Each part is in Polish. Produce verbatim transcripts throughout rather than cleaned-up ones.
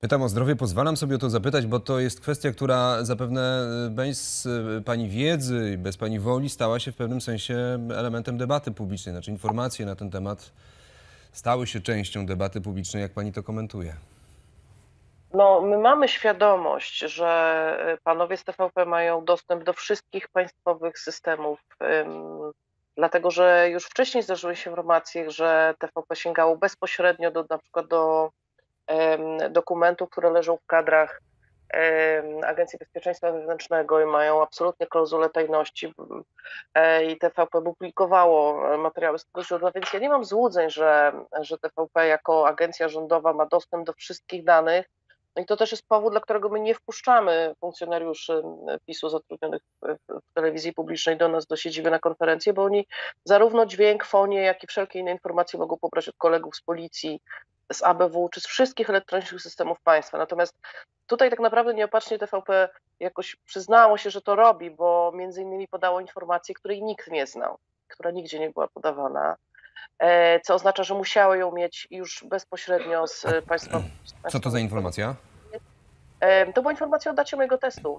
Pytam o zdrowie, pozwalam sobie o to zapytać, bo to jest kwestia, która zapewne bez pani wiedzy i bez pani woli stała się w pewnym sensie elementem debaty publicznej. Znaczy informacje na ten temat stały się częścią debaty publicznej. Jak pani to komentuje? No, my mamy świadomość, że panowie z T V P mają dostęp do wszystkich państwowych systemów, ym, dlatego że już wcześniej zdarzyły się informacje, że T V P sięgało bezpośrednio do, na przykład do ym, dokumentów, które leżą w kadrach ym, Agencji Bezpieczeństwa Wewnętrznego i mają absolutnie klauzulę tajności y, i T V P publikowało materiały z tego źródła, więc ja nie mam złudzeń, że, że T V P jako agencja rządowa ma dostęp do wszystkich danych. No i to też jest powód, dla którego my nie wpuszczamy funkcjonariuszy PiS-u zatrudnionych w telewizji publicznej do nas, do siedziby na konferencję, bo oni zarówno dźwięk, fonie, jak i wszelkie inne informacje mogą pobrać od kolegów z policji, z A B W czy z wszystkich elektronicznych systemów państwa. Natomiast tutaj tak naprawdę nieopatrznie T V P jakoś przyznało się, że to robi, bo między innymi podało informację, której nikt nie znał, która nigdzie nie była podawana, co oznacza, że musiały ją mieć już bezpośrednio z państwa. Co to za informacja? To była informacja o dacie mojego testu.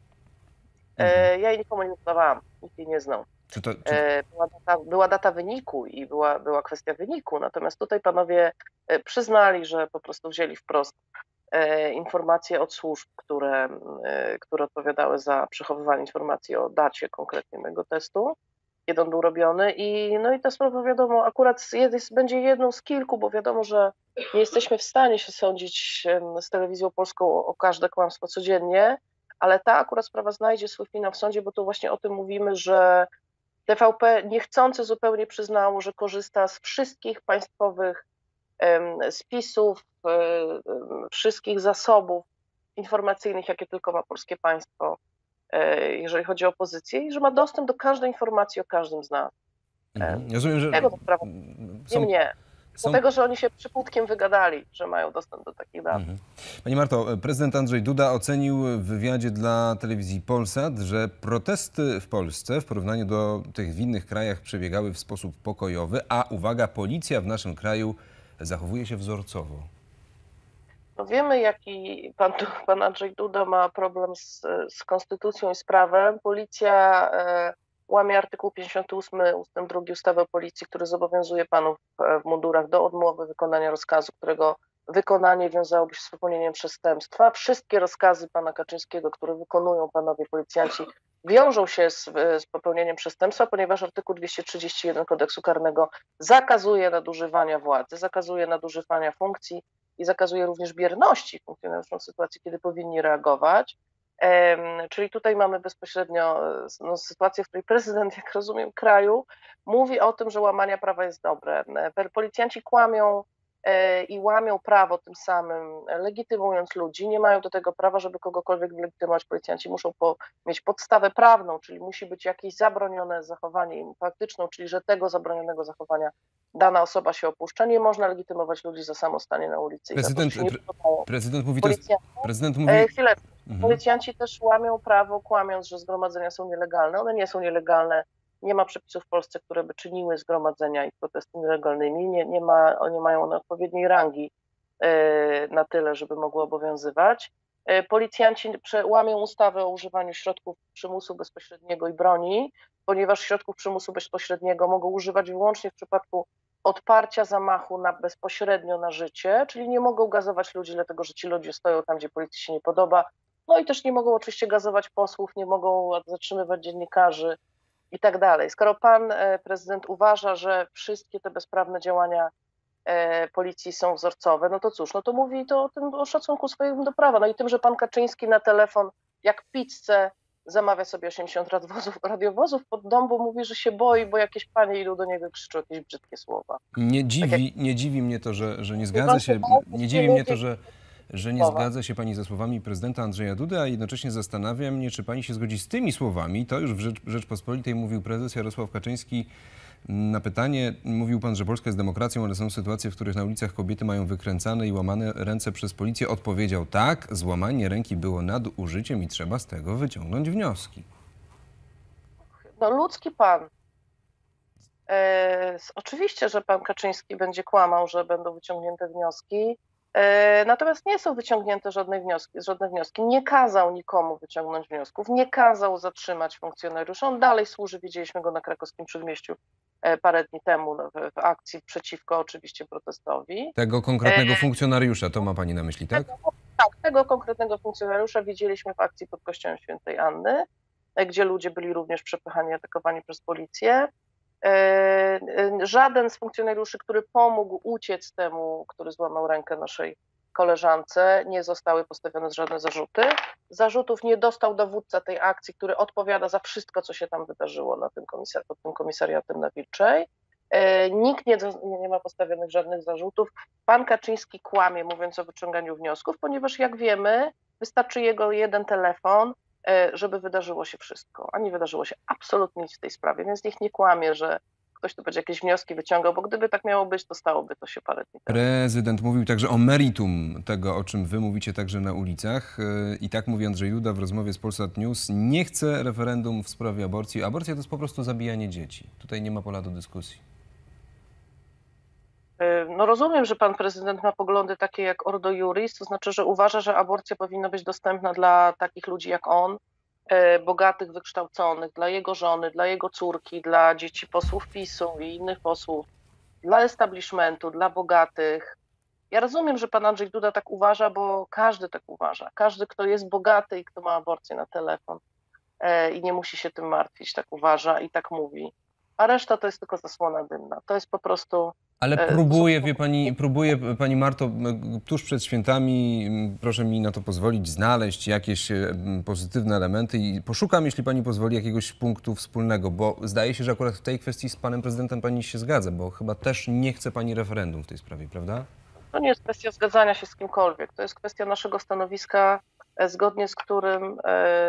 Mhm. Ja jej nikomu nie podawałam, nikt jej nie znał. Czy to, czy... Była data, była data wyniku i była, była kwestia wyniku, natomiast tutaj panowie przyznali, że po prostu wzięli wprost informacje od służb, które, które odpowiadały za przechowywanie informacji o dacie konkretnie mojego testu, kiedy on był robiony i no i ta sprawa, wiadomo, akurat jest, będzie jedną z kilku, bo wiadomo, że nie jesteśmy w stanie się sądzić z Telewizją Polską o, o każde kłamstwo codziennie, ale ta akurat sprawa znajdzie swój finał w sądzie, bo tu właśnie o tym mówimy, że T V P niechcący zupełnie przyznało, że korzysta z wszystkich państwowych spisów, wszystkich zasobów informacyjnych, jakie tylko ma polskie państwo, jeżeli chodzi o opozycję, i że ma dostęp do każdej informacji o każdym z nas. Mhm. Rozumiem, że Tego to sprawa. są... Nie mnie. Są... Dlatego, że oni się przypłutkiem wygadali, że mają dostęp do takich danych. Mhm. Pani Marto, prezydent Andrzej Duda ocenił w wywiadzie dla telewizji Polsat, że protesty w Polsce w porównaniu do tych w innych krajach przebiegały w sposób pokojowy, a uwaga, policja w naszym kraju zachowuje się wzorcowo. No wiemy, jaki pan, pan Andrzej Duda ma problem z, z konstytucją i z prawem. Policja e, łamie artykuł pięćdziesiąty ósmy ustęp drugi ustawy o policji, który zobowiązuje panów w mundurach do odmowy wykonania rozkazu, którego wykonanie wiązałoby się z popełnieniem przestępstwa. Wszystkie rozkazy pana Kaczyńskiego, które wykonują panowie policjanci, wiążą się z, z popełnieniem przestępstwa, ponieważ artykuł dwieście trzydzieści jeden kodeksu karnego zakazuje nadużywania władzy, zakazuje nadużywania funkcji i zakazuje również bierności funkcjonariuszom w sytuacji, kiedy powinni reagować. Czyli tutaj mamy bezpośrednio no, sytuację, w której prezydent, jak rozumiem, kraju mówi o tym, że łamanie prawa jest dobre. Policjanci kłamią i łamią prawo tym samym, legitymując ludzi. Nie mają do tego prawa, żeby kogokolwiek legitymować. Policjanci muszą po, mieć podstawę prawną, czyli musi być jakieś zabronione zachowanie im faktyczną, czyli że tego zabronionego zachowania dana osoba się opuszcza. Nie można legitymować ludzi za samostanie na ulicy. Prezydent, I za to, że się nie prezydent mówi, to jest, prezydent mówi... E, chwilę. Mhm. Policjanci też łamią prawo, kłamiąc, że zgromadzenia są nielegalne. One nie są nielegalne. Nie ma przepisów w Polsce, które by czyniły zgromadzenia i protesty nielegalnymi. Nie, nie, ma, nie mają one odpowiedniej rangi e, na tyle, żeby mogły obowiązywać. E, policjanci łamią ustawę o używaniu środków przymusu bezpośredniego i broni, ponieważ środków przymusu bezpośredniego mogą używać wyłącznie w przypadku odparcia zamachu na, bezpośrednio na życie, czyli nie mogą gazować ludzi, dlatego że ci ludzie stoją tam, gdzie policji się nie podoba. No i też nie mogą oczywiście gazować posłów, nie mogą zatrzymywać dziennikarzy i tak dalej. Skoro pan prezydent uważa, że wszystkie te bezprawne działania policji są wzorcowe, no to cóż, no to mówi to o tym, o szacunku swojego do prawa. No i tym, że pan Kaczyński na telefon, jak pizzę, zamawia sobie osiemdziesiąt radiowozów, radiowozów pod dom, bo mówi, że się boi, bo jakieś panie idą do niego krzyczą jakieś brzydkie słowa. Nie dziwi, tak jak... nie dziwi mnie to, że, że nie zgadza się, nie dziwi mnie to, że, że nie zgadza się pani ze słowami prezydenta Andrzeja Dudy, a jednocześnie zastanawia mnie, czy pani się zgodzi z tymi słowami. To już w Rzecz, Rzeczpospolitej mówił prezes Jarosław Kaczyński. Na pytanie mówił pan, że Polska jest demokracją, ale są sytuacje, w których na ulicach kobiety mają wykręcane i łamane ręce przez policję. Odpowiedział tak, złamanie ręki było nadużyciem i trzeba z tego wyciągnąć wnioski. No ludzki pan. E, oczywiście, że pan Kaczyński będzie kłamał, że będą wyciągnięte wnioski. Natomiast nie są wyciągnięte żadne wnioski, żadne wnioski. Nie kazał nikomu wyciągnąć wniosków, nie kazał zatrzymać funkcjonariuszy. On dalej służy, widzieliśmy go na Krakowskim Przedmieściu parę dni temu w, w akcji przeciwko oczywiście protestowi. Tego konkretnego funkcjonariusza, to ma pani na myśli, tak? Tego, tak, tego konkretnego funkcjonariusza widzieliśmy w akcji pod kościołem Świętej Anny, gdzie ludzie byli również przepychani, atakowani przez policję. Żaden z funkcjonariuszy, który pomógł uciec temu, który złamał rękę naszej koleżance, nie zostały postawione żadne zarzuty. Zarzutów nie dostał dowódca tej akcji, który odpowiada za wszystko, co się tam wydarzyło na tym komisar pod tym komisariatem na Wilczej. Nikt nie, nie ma postawionych żadnych zarzutów. Pan Kaczyński kłamie, mówiąc o wyciąganiu wniosków, ponieważ jak wiemy, wystarczy jego jeden telefon, żeby wydarzyło się wszystko, a nie wydarzyło się absolutnie nic w tej sprawie, więc niech nie kłamie, że ktoś tu będzie jakieś wnioski wyciągał, bo gdyby tak miało być, to stałoby to się parę dni temu. Prezydent mówił także o meritum tego, o czym wy mówicie także na ulicach. I tak mówi Andrzej Duda w rozmowie z Polsat News. Nie chce referendum w sprawie aborcji. Aborcja to jest po prostu zabijanie dzieci. Tutaj nie ma pola do dyskusji. No rozumiem, że pan prezydent ma poglądy takie jak Ordo Iuris, to znaczy, że uważa, że aborcja powinna być dostępna dla takich ludzi jak on, bogatych, wykształconych, dla jego żony, dla jego córki, dla dzieci posłów PiSu i innych posłów, dla establishmentu, dla bogatych. Ja rozumiem, że pan Andrzej Duda tak uważa, bo każdy tak uważa. Każdy, kto jest bogaty i kto ma aborcję na telefon i nie musi się tym martwić, tak uważa i tak mówi. A reszta to jest tylko zasłona dymna. To jest po prostu... Ale próbuje, wie pani, próbuje pani Marto, tuż przed świętami, proszę mi na to pozwolić, znaleźć jakieś pozytywne elementy i poszukam, jeśli pani pozwoli, jakiegoś punktu wspólnego, bo zdaje się, że akurat w tej kwestii z panem prezydentem pani się zgadza, bo chyba też nie chce pani referendum w tej sprawie, prawda? To nie jest kwestia zgadzania się z kimkolwiek, to jest kwestia naszego stanowiska, zgodnie z którym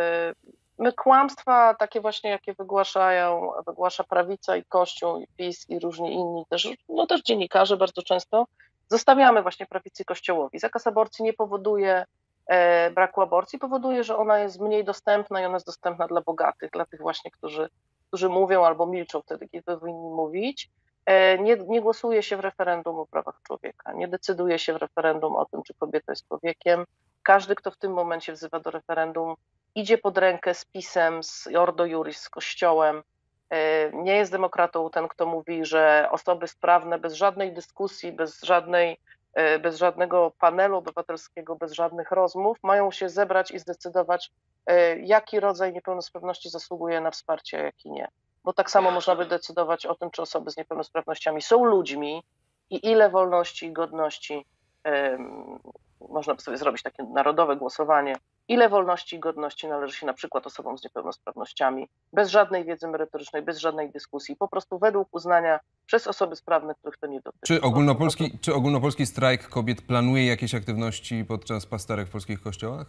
my kłamstwa takie właśnie, jakie wygłaszają, wygłasza prawica i Kościół, i PiS, i różni inni, też, no też dziennikarze bardzo często, zostawiamy właśnie prawicy i Kościołowi. Zakaz aborcji nie powoduje e, braku aborcji, powoduje, że ona jest mniej dostępna i ona jest dostępna dla bogatych, dla tych właśnie, którzy, którzy mówią albo milczą wtedy, kiedy powinni mówić. E, nie, nie głosuje się w referendum o prawach człowieka, nie decyduje się w referendum o tym, czy kobieta jest człowiekiem. Każdy, kto w tym momencie wzywa do referendum, idzie pod rękę z PiS-em, z Ordo Iuris, z Kościołem. Nie jest demokratą ten, kto mówi, że osoby sprawne bez żadnej dyskusji, bez, żadnej, bez żadnego panelu obywatelskiego, bez żadnych rozmów mają się zebrać i zdecydować, jaki rodzaj niepełnosprawności zasługuje na wsparcie, a jaki nie. Bo tak samo można by decydować o tym, czy osoby z niepełnosprawnościami są ludźmi i ile wolności i godności, um, można by sobie zrobić takie narodowe głosowanie, ile wolności i godności należy się na przykład osobom z niepełnosprawnościami, bez żadnej wiedzy merytorycznej, bez żadnej dyskusji, po prostu według uznania przez osoby sprawne, których to nie dotyczy. Czy ogólnopolski, czy ogólnopolski strajk kobiet planuje jakieś aktywności podczas pasterek w polskich kościołach?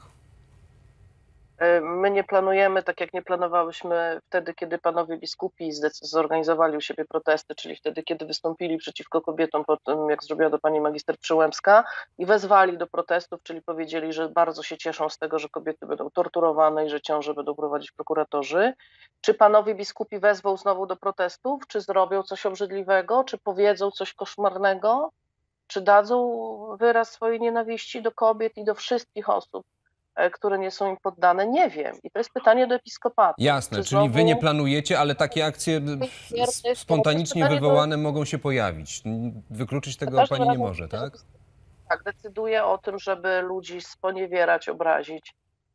My nie planujemy, tak jak nie planowałyśmy wtedy, kiedy panowie biskupi zorganizowali u siebie protesty, czyli wtedy, kiedy wystąpili przeciwko kobietom po tym, jak zrobiła to pani magister Przyłębska i wezwali do protestów, czyli powiedzieli, że bardzo się cieszą z tego, że kobiety będą torturowane i że ciąże będą prowadzić prokuratorzy. Czy panowie biskupi wezwą znowu do protestów? Czy zrobią coś obrzydliwego? Czy powiedzą coś koszmarnego? Czy dadzą wyraz swojej nienawiści do kobiet i do wszystkich osób, które nie są im poddane? Nie wiem. I to jest pytanie do episkopatu. Jasne, Czy czyli znowu... wy nie planujecie, ale takie akcje spontanicznie wywołane do... mogą się pojawić. Wykluczyć tego pani nie może, tak? Tak, decyduje o tym, żeby ludzi sponiewierać, obrazić.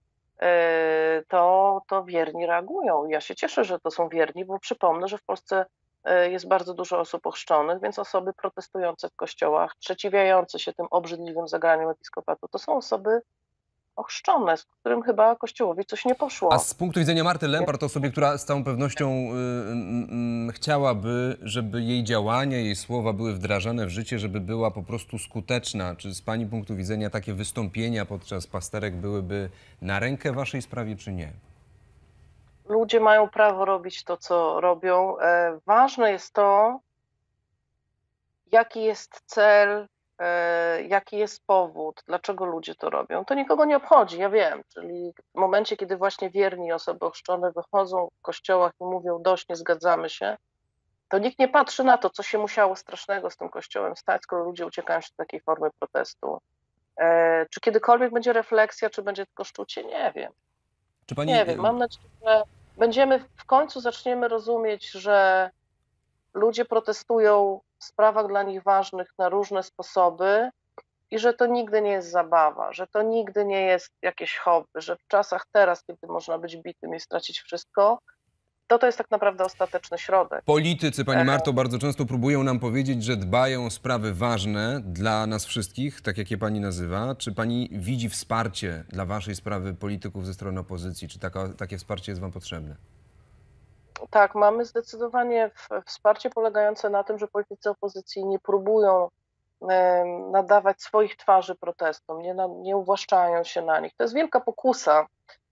To, to wierni reagują. Ja się cieszę, że to są wierni, bo przypomnę, że w Polsce jest bardzo dużo osób ochrzczonych, więc osoby protestujące w kościołach, sprzeciwiające się tym obrzydliwym zagraniom episkopatu, to są osoby ochrzczone, z którym chyba Kościołowi coś nie poszło. A z punktu widzenia Marty Lempart, osobie, która z całą pewnością y, y, y, chciałaby, żeby jej działania, jej słowa były wdrażane w życie, żeby była po prostu skuteczna, czy z pani punktu widzenia takie wystąpienia podczas pasterek byłyby na rękę waszej sprawie, czy nie? Ludzie mają prawo robić to, co robią. E, ważne jest to, jaki jest cel, jaki jest powód, dlaczego ludzie to robią. To nikogo nie obchodzi, ja wiem. Czyli w momencie, kiedy właśnie wierni osoby ochrzczone wychodzą w kościołach i mówią dość, nie zgadzamy się, to nikt nie patrzy na to, co się musiało strasznego z tym kościołem stać, skoro ludzie uciekają się do takiej formy protestu. Czy kiedykolwiek będzie refleksja, czy będzie tylko szczucie? Nie wiem. Czy pani... Nie wiem. Mam nadzieję, że będziemy w końcu zaczniemy rozumieć, że ludzie protestują w sprawach dla nich ważnych na różne sposoby i że to nigdy nie jest zabawa, że to nigdy nie jest jakieś hobby, że w czasach teraz, kiedy można być bitym i stracić wszystko, to to jest tak naprawdę ostateczny środek. Politycy, pani Marto, bardzo często próbują nam powiedzieć, że dbają o sprawy ważne dla nas wszystkich, tak jak je pani nazywa. Czy pani widzi wsparcie dla waszej sprawy polityków ze strony opozycji? Czy taka, takie wsparcie jest wam potrzebne? Tak, mamy zdecydowanie wsparcie polegające na tym, że politycy opozycji nie próbują nadawać swoich twarzy protestom, nie, nie uwłaszczają się na nich. To jest wielka pokusa,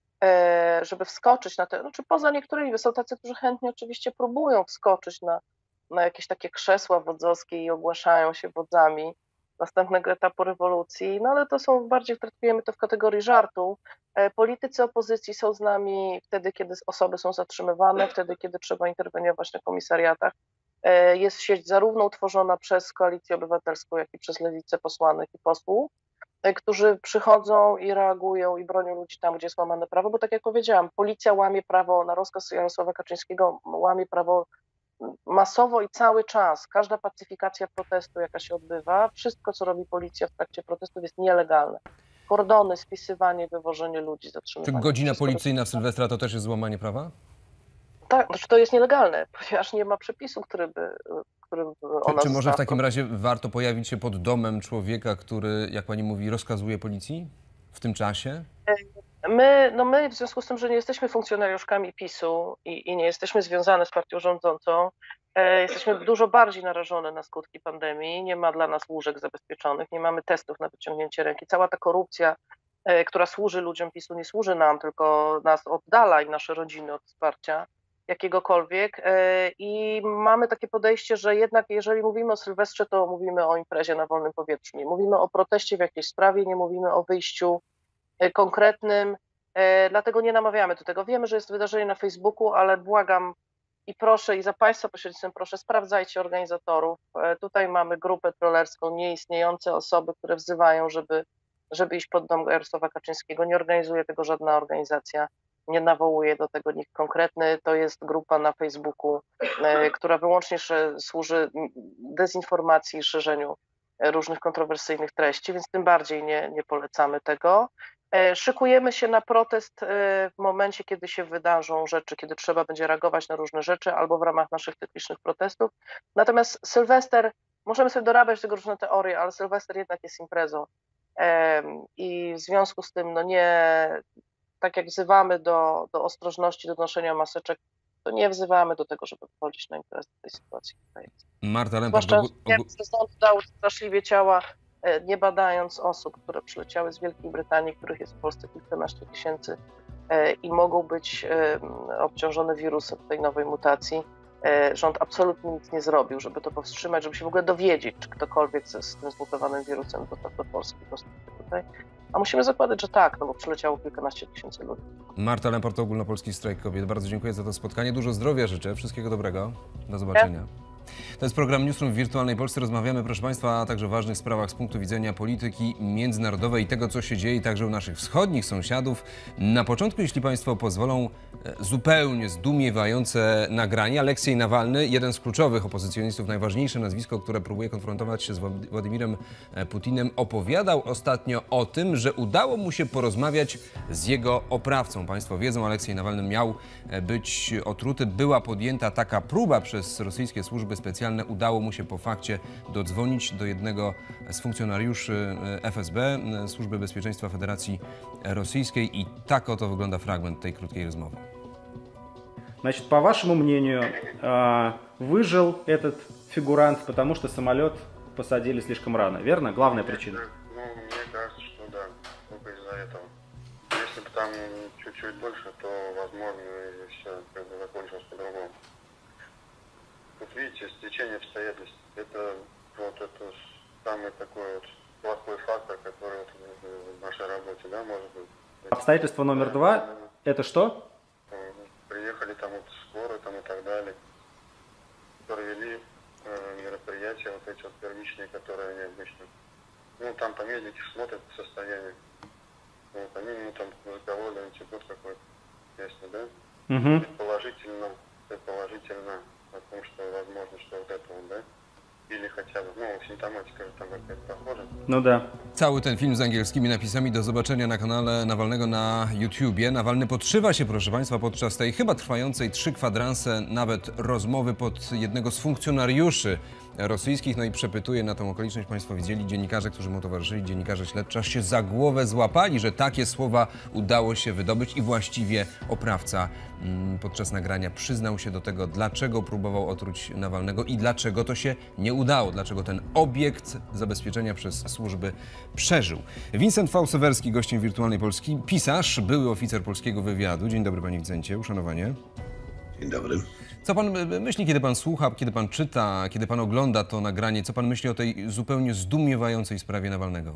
żeby wskoczyć na te, znaczy poza niektórymi, są tacy, którzy chętnie oczywiście próbują wskoczyć na, na jakieś takie krzesła wodzowskie i ogłaszają się wodzami następnego etapu rewolucji, no ale to są, bardziej traktujemy to w kategorii żartu. Politycy opozycji są z nami wtedy, kiedy osoby są zatrzymywane, wtedy, kiedy trzeba interweniować na komisariatach. Jest sieć zarówno utworzona przez Koalicję Obywatelską, jak i przez Lewicę posłanek i posłów, którzy przychodzą i reagują i bronią ludzi tam, gdzie jest łamane prawo, bo tak jak powiedziałam, policja łamie prawo, na rozkaz Jarosława Kaczyńskiego łamie prawo masowo i cały czas. Każda pacyfikacja protestu, jaka się odbywa, wszystko, co robi policja w trakcie protestów, jest nielegalne. Kordony, spisywanie, wywożenie ludzi, zatrzymywanie. Czy godzina policyjna w Sylwestra to też jest złamanie prawa? Tak, znaczy to jest nielegalne, ponieważ nie ma przepisu, który by, który by ona Czy, czy może w takim została. razie warto pojawić się pod domem człowieka, który, jak pani mówi, rozkazuje policji w tym czasie? My, no my w związku z tym, że nie jesteśmy funkcjonariuszkami PiSu i, i nie jesteśmy związane z partią rządzącą, e, jesteśmy dużo bardziej narażone na skutki pandemii. Nie ma dla nas łóżek zabezpieczonych, nie mamy testów na wyciągnięcie ręki. Cała ta korupcja, e, która służy ludziom PiSu, nie służy nam, tylko nas oddala i nasze rodziny od wsparcia jakiegokolwiek. E, I mamy takie podejście, że jednak jeżeli mówimy o Sylwestrze, to mówimy o imprezie na wolnym powietrzu. Nie mówimy o proteście w jakiejś sprawie, nie mówimy o wyjściu konkretnym, dlatego nie namawiamy do tego. Wiemy, że jest wydarzenie na Facebooku, ale błagam i proszę, i za Państwa pośrednictwem proszę, sprawdzajcie organizatorów. Tutaj mamy grupę trollerską, nieistniejące osoby, które wzywają, żeby, żeby iść pod dom Jarosława Kaczyńskiego. Nie organizuje tego żadna organizacja, nie nawołuje do tego nikt konkretny. To jest grupa na Facebooku, która wyłącznie służy dezinformacji i szerzeniu różnych kontrowersyjnych treści, więc tym bardziej nie, nie polecamy tego. Szykujemy się na protest w momencie, kiedy się wydarzą rzeczy, kiedy trzeba będzie reagować na różne rzeczy albo w ramach naszych cyklicznych protestów. Natomiast Sylwester, możemy sobie dorabiać tego różne teorie, ale Sylwester jednak jest imprezą. I w związku z tym, no nie, tak jak wzywamy do, do ostrożności, do noszenia maseczek, to nie wzywamy do tego, żeby wchodzić na imprezę w tej sytuacji. Marta Lempart, Zwłaszcza, że rząd dał straszliwie ciała, nie badając osób, które przyleciały z Wielkiej Brytanii, których jest w Polsce kilkanaście tysięcy i mogą być obciążone wirusem tej nowej mutacji. Rząd absolutnie nic nie zrobił, żeby to powstrzymać, żeby się w ogóle dowiedzieć, czy ktokolwiek z, z tym zmutowanym wirusem dotarł do Polski. Tutaj. A musimy zakładać, że tak, no bo przyleciało kilkanaście tysięcy ludzi. Marta Lempart, Ogólnopolski Strajk Kobiet. Bardzo dziękuję za to spotkanie. Dużo zdrowia życzę. Wszystkiego dobrego. Do zobaczenia. Ja. To jest program Newsroom w Wirtualnej Polsce. Rozmawiamy, proszę Państwa, a także o ważnych sprawach z punktu widzenia polityki międzynarodowej i tego, co się dzieje także u naszych wschodnich sąsiadów. Na początku, jeśli Państwo pozwolą, zupełnie zdumiewające nagranie. Aleksiej Nawalny, jeden z kluczowych opozycjonistów, najważniejsze nazwisko, które próbuje konfrontować się z Władimirem Putinem, opowiadał ostatnio o tym, że udało mu się porozmawiać z jego oprawcą. Państwo wiedzą, Aleksiej Nawalny miał być otruty. Była podjęta taka próba przez rosyjskie służby specjalne. Udało mu się po fakcie dodzwonić do jednego z funkcjonariuszy F S B, Służby Bezpieczeństwa Federacji Rosyjskiej, i tak oto wygląda fragment tej krótkiej rozmowy. Значит, по вашему мнению, выжил этот фигурант, потому что самолет посадили слишком рано, верно? Главная причина? Ну, мне кажется, что да, только из-за этого. Если бы там чуть-чуть дольше, то, возможно, и все как бы закончилось по-другому. Вот видите, стечение обстоятельств, это вот это самый такой вот плохой фактор, который вот в нашей работе, да, может быть. Обстоятельство номер два, это что? Приехали там вот скорые там и так далее, провели э, мероприятия, вот эти вот первичные, которые они обычно ну, там по медике смотрят состояние. Вот, они, ну, там, разговор, институт какой-то, если, да? Мгм. Предположительно, предположительно о том, что возможно, что вот это вот, да? Или хотя бы, ну, симптоматика же там какая-то похожа. Ну да. Cały ten film z angielskimi napisami do zobaczenia na kanale Nawalnego na YouTubie. Nawalny podszywa się, proszę Państwa, podczas tej chyba trwającej trzy kwadranse nawet rozmowy pod jednego z funkcjonariuszy rosyjskich, no i przepytuje na tą okoliczność. Państwo widzieli, dziennikarze, którzy mu towarzyszyli, dziennikarze śledczy, aż się za głowę złapali, że takie słowa udało się wydobyć i właściwie oprawca mm, podczas nagrania przyznał się do tego, dlaczego próbował otruć Nawalnego i dlaczego to się nie udało, dlaczego ten obiekt zabezpieczenia przez służby przeżył. Wincent Fałsewerski, gościem Wirtualnej Polski, pisarz, były oficer polskiego wywiadu. Dzień dobry, panie Wincencie, uszanowanie. Dzień dobry. Co pan myśli, kiedy pan słucha, kiedy pan czyta, kiedy pan ogląda to nagranie? Co pan myśli o tej zupełnie zdumiewającej sprawie Nawalnego?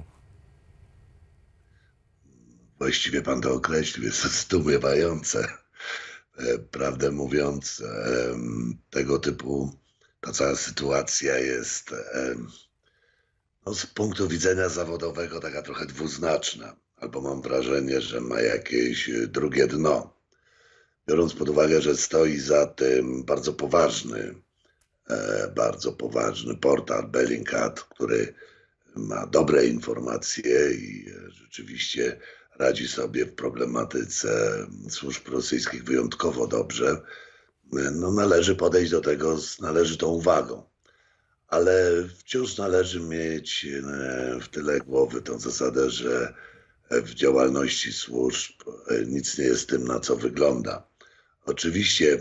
Właściwie pan to określił, jest to zdumiewające. E, Prawdę mówiąc, em, tego typu ta cała sytuacja jest em, no, z punktu widzenia zawodowego taka trochę dwuznaczna. Albo mam wrażenie, że ma jakieś e, drugie dno. Biorąc pod uwagę, że stoi za tym bardzo poważny, e, bardzo poważny portal Bellingcat, który ma dobre informacje i e, rzeczywiście radzi sobie w problematyce służb rosyjskich wyjątkowo dobrze, e, no należy podejść do tego z należytą uwagą. Ale wciąż należy mieć e, w tyle głowy tą zasadę, że w działalności służb e, nic nie jest tym, na co wygląda. Oczywiście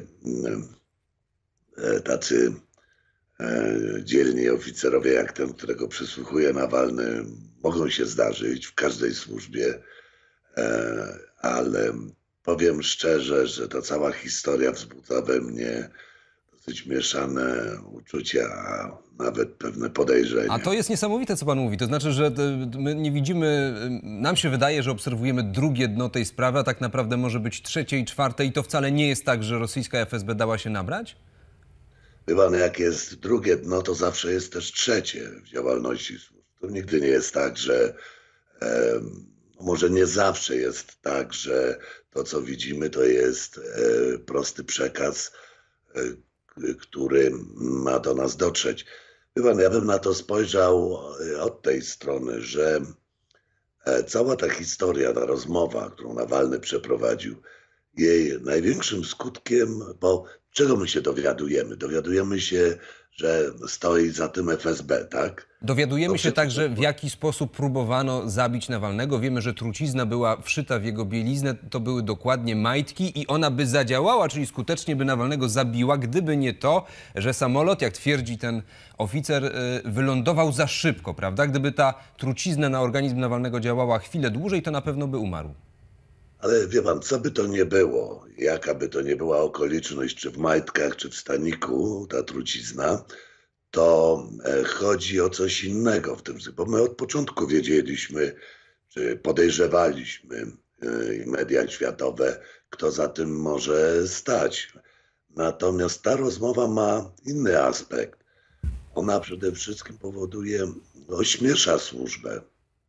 e, tacy e, dzielni oficerowie jak ten, którego przysłuchuje Nawalny, mogą się zdarzyć w każdej służbie, e, ale powiem szczerze, że ta cała historia wzbudza we mnie dosyć mieszane uczucia, a nawet pewne podejrzenia. A to jest niesamowite, co pan mówi. To znaczy, że e, my nie widzimy, e, nam się wydaje, że obserwujemy drugie dno tej sprawy, a tak naprawdę może być trzecie i czwarte i to wcale nie jest tak, że rosyjska F S B dała się nabrać? Wie pan, jak jest drugie dno, to zawsze jest też trzecie w działalności służb. To nigdy nie jest tak, że e, może nie zawsze jest tak, że to, co widzimy, to jest e, prosty przekaz, e, który ma do nas dotrzeć. Wie pan, ja bym na to spojrzał od tej strony, że cała ta historia, ta rozmowa, którą Nawalny przeprowadził, jej największym skutkiem, bo czego my się dowiadujemy? Dowiadujemy się, że stoi za tym F S B, tak? Dowiadujemy No się przecież- także, w jaki sposób próbowano zabić Nawalnego. Wiemy, że trucizna była wszyta w jego bieliznę. To były dokładnie majtki i ona by zadziałała, czyli skutecznie by Nawalnego zabiła, gdyby nie to, że samolot, jak twierdzi ten oficer, y, wylądował za szybko, prawda? Gdyby ta trucizna na organizm Nawalnego działała chwilę dłużej, to na pewno by umarł. Ale wie pan, co by to nie było, jaka by to nie była okoliczność, czy w majtkach, czy w staniku, ta trucizna, to e, chodzi o coś innego w tym, bo my od początku wiedzieliśmy, czy podejrzewaliśmy e, i media światowe, kto za tym może stać. Natomiast ta rozmowa ma inny aspekt. Ona przede wszystkim powoduje, ośmiesza służbę.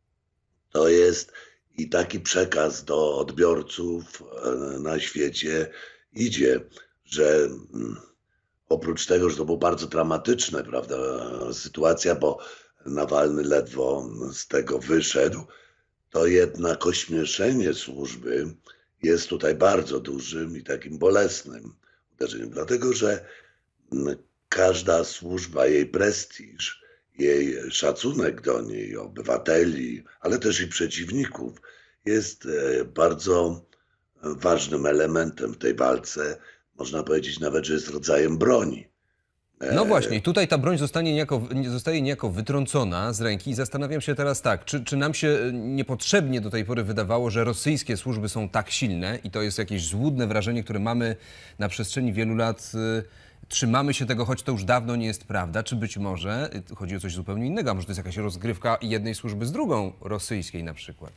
To jest i taki przekaz do odbiorców e, na świecie idzie, że mm, oprócz tego, że to była bardzo dramatyczna, prawda, sytuacja, bo Nawalny ledwo z tego wyszedł, to jednak ośmieszenie służby jest tutaj bardzo dużym i takim bolesnym uderzeniem, dlatego że mm, każda służba, jej prestiż, jej szacunek do niej, obywateli, ale też i przeciwników, jest e, bardzo ważnym elementem w tej walce. Można powiedzieć nawet, że jest rodzajem broni. E, No właśnie, i tutaj ta broń zostanie niejako, zostaje niejako wytrącona z ręki i zastanawiam się teraz tak, czy, czy nam się niepotrzebnie do tej pory wydawało, że rosyjskie służby są tak silne i to jest jakieś złudne wrażenie, które mamy na przestrzeni wielu lat. Trzymamy się tego, choć to już dawno nie jest prawda, czy być może chodzi o coś zupełnie innego, a może to jest jakaś rozgrywka jednej służby z drugą, rosyjskiej na przykład.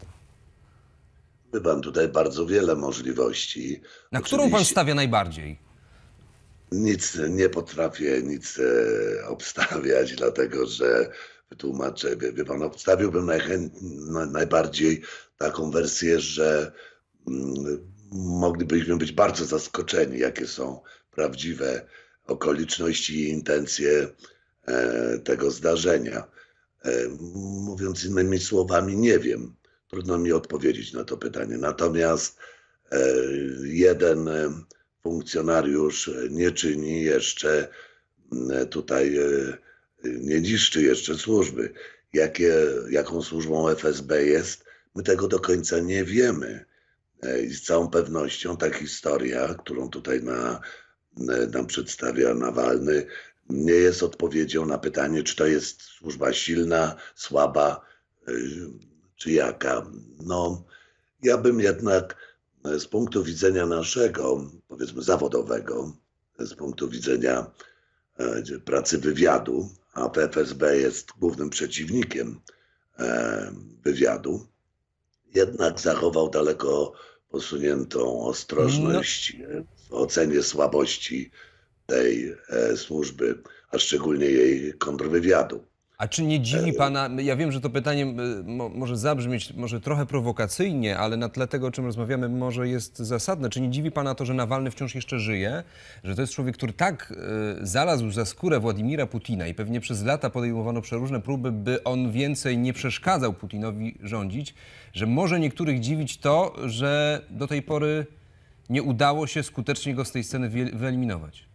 Wie pan, tutaj bardzo wiele możliwości. Na którą pan Oczywiście stawia najbardziej? Nic nie potrafię nic e, obstawiać, dlatego że wytłumaczę. Wie, wie pan, obstawiłbym najchęt, na, najbardziej taką wersję, że mm, moglibyśmy być bardzo zaskoczeni, jakie są prawdziwe okoliczności i intencje e, tego zdarzenia. E, mówiąc innymi słowami, nie wiem. Trudno mi odpowiedzieć na to pytanie. Natomiast e, jeden funkcjonariusz nie czyni jeszcze e, tutaj, e, nie niszczy jeszcze służby. Jakie, jaką służbą F S B jest, my tego do końca nie wiemy. E, I z całą pewnością ta historia, którą tutaj na, nam przedstawia Nawalny, nie jest odpowiedzią na pytanie, czy to jest służba silna, słaba, e, czy jaka. No, ja bym jednak z punktu widzenia naszego, powiedzmy zawodowego, z punktu widzenia e, pracy wywiadu, a F S B jest głównym przeciwnikiem e, wywiadu, jednak zachował daleko posuniętą ostrożność no. w ocenie słabości tej e, służby, a szczególnie jej kontrwywiadu. A czy nie dziwi pana, ja wiem, że to pytanie mo, może zabrzmieć może trochę prowokacyjnie, ale na tle tego, o czym rozmawiamy, może jest zasadne. Czy nie dziwi pana to, że Nawalny wciąż jeszcze żyje? Że to jest człowiek, który tak y, znalazł za skórę Władimira Putina i pewnie przez lata podejmowano przeróżne próby, by on więcej nie przeszkadzał Putinowi rządzić, że może niektórych dziwić to, że do tej pory nie udało się skutecznie go z tej sceny wyeliminować?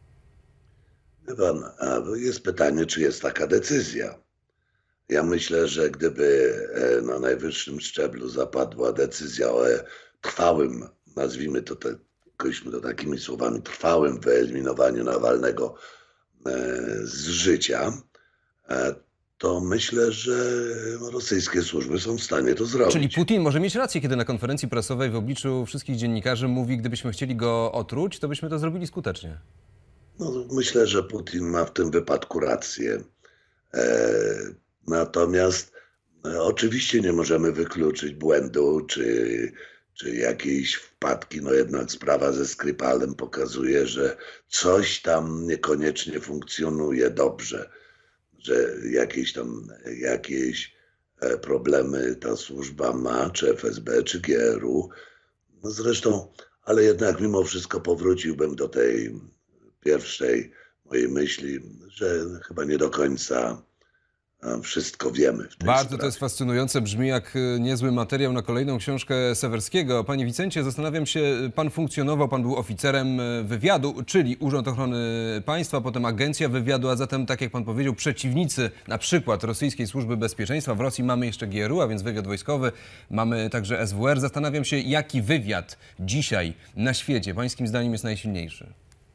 Pan, jest pytanie, czy jest taka decyzja. Ja myślę, że gdyby na najwyższym szczeblu zapadła decyzja o trwałym, nazwijmy to, te, to takimi słowami, trwałym wyeliminowaniu Nawalnego z życia, to myślę, że rosyjskie służby są w stanie to zrobić. Czyli Putin może mieć rację, kiedy na konferencji prasowej w obliczu wszystkich dziennikarzy mówi, gdybyśmy chcieli go otruć, to byśmy to zrobili skutecznie. No, myślę, że Putin ma w tym wypadku rację. E, natomiast e, oczywiście nie możemy wykluczyć błędu czy, czy jakiejś wpadki. No jednak sprawa ze Skripalem pokazuje, że coś tam niekoniecznie funkcjonuje dobrze, że jakieś tam jakieś problemy ta służba ma, czy F S B, czy G R U. No zresztą, ale jednak mimo wszystko powróciłbym do tej pierwszej mojej myśli, że chyba nie do końca wszystko wiemy w tej Bardzo sprawie. To jest fascynujące, brzmi jak niezły materiał na kolejną książkę Sewerskiego. Panie Wicencie, zastanawiam się, pan funkcjonował, pan był oficerem wywiadu, czyli Urząd Ochrony Państwa, potem Agencja Wywiadu, a zatem, tak jak pan powiedział, przeciwnicy na przykład rosyjskiej służby bezpieczeństwa. W Rosji mamy jeszcze G R U, a więc wywiad wojskowy, mamy także S W R. Zastanawiam się, jaki wywiad dzisiaj na świecie pańskim zdaniem jest najsilniejszy?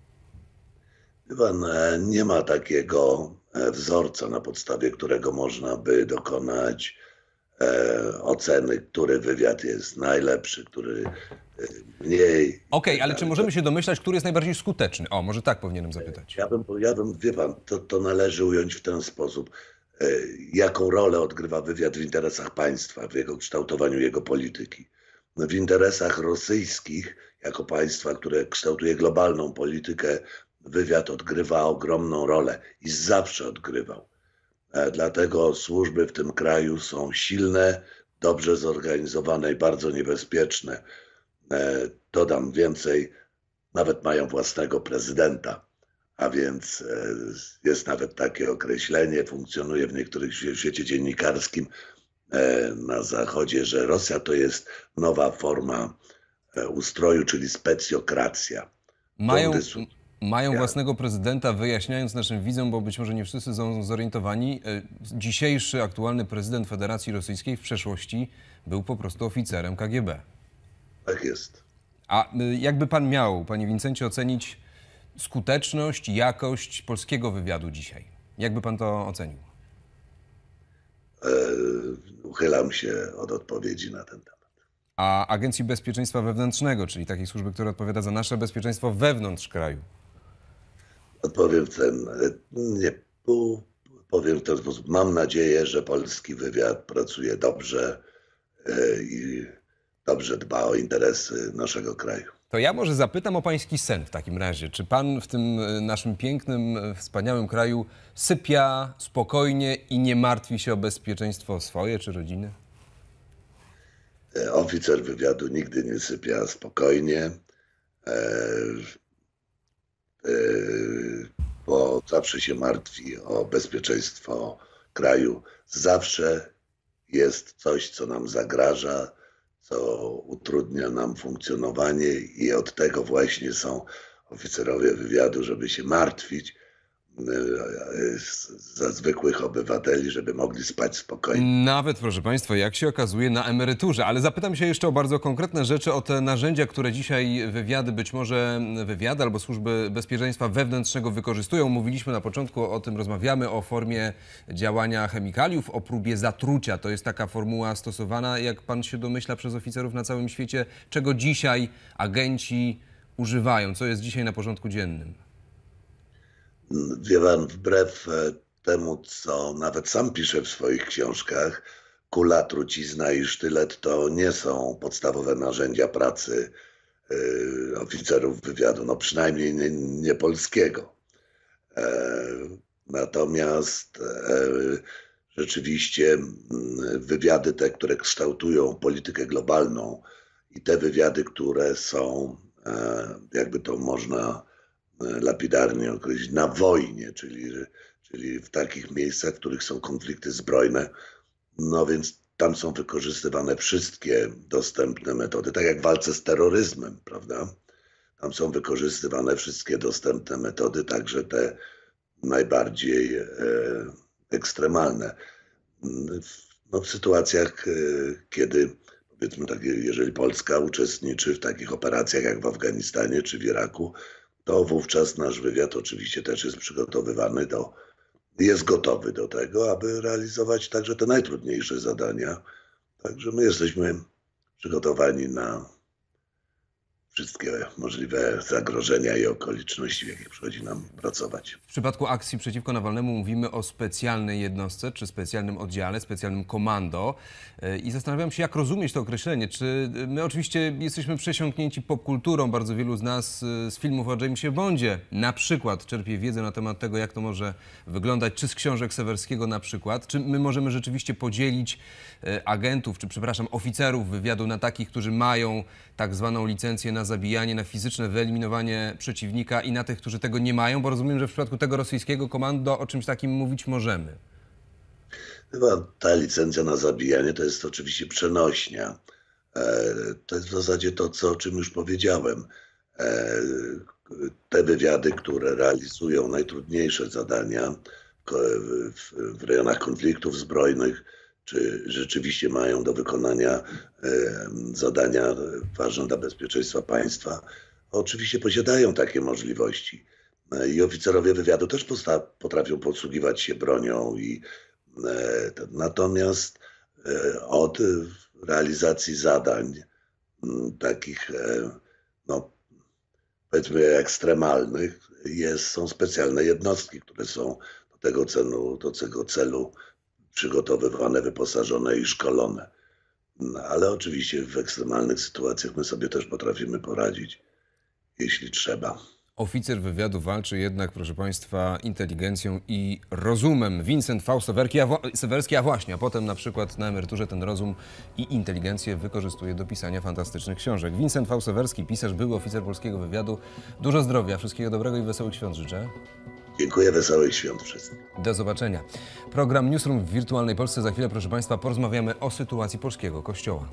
Pan, nie ma takiego wzorca, na podstawie którego można by dokonać e, oceny, który wywiad jest najlepszy, który mniej... Okej, okay, ale czy możemy się domyślać, który jest najbardziej skuteczny? O, może tak powinienem zapytać. Ja bym, ja bym wie pan, to, to należy ująć w ten sposób. E, jaką rolę odgrywa wywiad w interesach państwa, w jego kształtowaniu jego polityki? W interesach rosyjskich, jako państwa, które kształtuje globalną politykę, wywiad odgrywa ogromną rolę i zawsze odgrywał. E, dlatego służby w tym kraju są silne, dobrze zorganizowane i bardzo niebezpieczne. E, dodam więcej, nawet mają własnego prezydenta, a więc e, jest nawet takie określenie, funkcjonuje w niektórych w świecie dziennikarskim e, na Zachodzie, że Rosja to jest nowa forma e, ustroju, czyli specjokracja. Mają... Mają własnego prezydenta, wyjaśniając naszym widzom, bo być może nie wszyscy są zorientowani. Dzisiejszy aktualny prezydent Federacji Rosyjskiej w przeszłości był po prostu oficerem K G B. Tak jest. A jakby pan miał, panie Wincencie, ocenić skuteczność, jakość polskiego wywiadu dzisiaj? Jakby pan to ocenił? E, uchylam się od odpowiedzi na ten temat. A Agencji Bezpieczeństwa Wewnętrznego, czyli takiej służby, która odpowiada za nasze bezpieczeństwo wewnątrz kraju? Odpowiem w ten, nie, powiem w ten sposób. Mam nadzieję, że polski wywiad pracuje dobrze i dobrze dba o interesy naszego kraju. To ja może zapytam o pański sen w takim razie. Czy pan w tym naszym pięknym, wspaniałym kraju sypia spokojnie i nie martwi się o bezpieczeństwo swoje czy rodziny? Oficer wywiadu nigdy nie sypia spokojnie, e, e, bo zawsze się martwi o bezpieczeństwo kraju. Zawsze jest coś, co nam zagraża, co utrudnia nam funkcjonowanie i od tego właśnie są oficerowie wywiadu, żeby się martwić za zwykłych obywateli, żeby mogli spać spokojnie. Nawet, proszę państwa, jak się okazuje, na emeryturze. Ale zapytam się jeszcze o bardzo konkretne rzeczy, o te narzędzia, które dzisiaj wywiady, być może wywiady albo służby bezpieczeństwa wewnętrznego wykorzystują. Mówiliśmy na początku o tym, rozmawiamy o formie działania chemikaliów, o próbie zatrucia. To jest taka formuła stosowana, jak pan się domyśla, przez oficerów na całym świecie. Czego dzisiaj agenci używają? Co jest dzisiaj na porządku dziennym? Wie pan, wbrew temu, co nawet sam pisze w swoich książkach, kula, trucizna i sztylet to nie są podstawowe narzędzia pracy y, oficerów wywiadu, no przynajmniej nie, nie polskiego. E, natomiast e, rzeczywiście wywiady te, które kształtują politykę globalną i te wywiady, które są, e, jakby to można lapidarnie określić, na wojnie, czyli, czyli w takich miejscach, w których są konflikty zbrojne. No więc tam są wykorzystywane wszystkie dostępne metody, tak jak w walce z terroryzmem, prawda? Tam są wykorzystywane wszystkie dostępne metody, także te najbardziej e, ekstremalne. No, w sytuacjach, e, kiedy powiedzmy tak, jeżeli Polska uczestniczy w takich operacjach jak w Afganistanie czy w Iraku, to wówczas nasz wywiad oczywiście też jest przygotowywany do, jest gotowy do tego, aby realizować także te najtrudniejsze zadania. Także my jesteśmy przygotowani na wszystkie możliwe zagrożenia i okoliczności, w jakich przychodzi nam pracować. W przypadku akcji przeciwko Nawalnemu mówimy o specjalnej jednostce, czy specjalnym oddziale, specjalnym komando. I zastanawiam się, jak rozumieć to określenie. Czy my oczywiście jesteśmy przesiąknięci popkulturą, bardzo wielu z nas z filmów o Jamesie Bondzie na przykład czerpie wiedzę na temat tego, jak to może wyglądać, czy z książek Sewerskiego na przykład. Czy my możemy rzeczywiście podzielić agentów, czy przepraszam, oficerów wywiadu na takich, którzy mają tak zwaną licencję na zabijanie, na fizyczne wyeliminowanie przeciwnika i na tych, którzy tego nie mają, bo rozumiem, że w przypadku tego rosyjskiego komando o czymś takim mówić możemy. Chyba ta licencja na zabijanie to jest oczywiście przenośnia. To jest w zasadzie to, co, o czym już powiedziałem. Te wywiady, które realizują najtrudniejsze zadania w rejonach konfliktów zbrojnych, czy rzeczywiście mają do wykonania zadania ważne dla bezpieczeństwa państwa, oczywiście posiadają takie możliwości. I oficerowie wywiadu też potrafią posługiwać się bronią. I, natomiast od realizacji zadań takich, no, powiedzmy ekstremalnych, jest, są specjalne jednostki, które są do tego celu, do tego celu przygotowywane, wyposażone i szkolone. Ale oczywiście w ekstremalnych sytuacjach my sobie też potrafimy poradzić, jeśli trzeba. Oficer wywiadu walczy jednak, proszę państwa, inteligencją i rozumem. Vincent V. Sewerski, a, Sewerski, a właśnie, a potem na przykład na emeryturze ten rozum i inteligencję wykorzystuje do pisania fantastycznych książek. Vincent V. Sewerski, pisarz, były oficer polskiego wywiadu. Dużo zdrowia, wszystkiego dobrego i wesołych świąt życzę. Dziękuję, wesołych świąt wszystkim. Do zobaczenia. Program Newsroom w wirtualnej Polsce. Za chwilę, proszę państwa, porozmawiamy o sytuacji polskiego kościoła.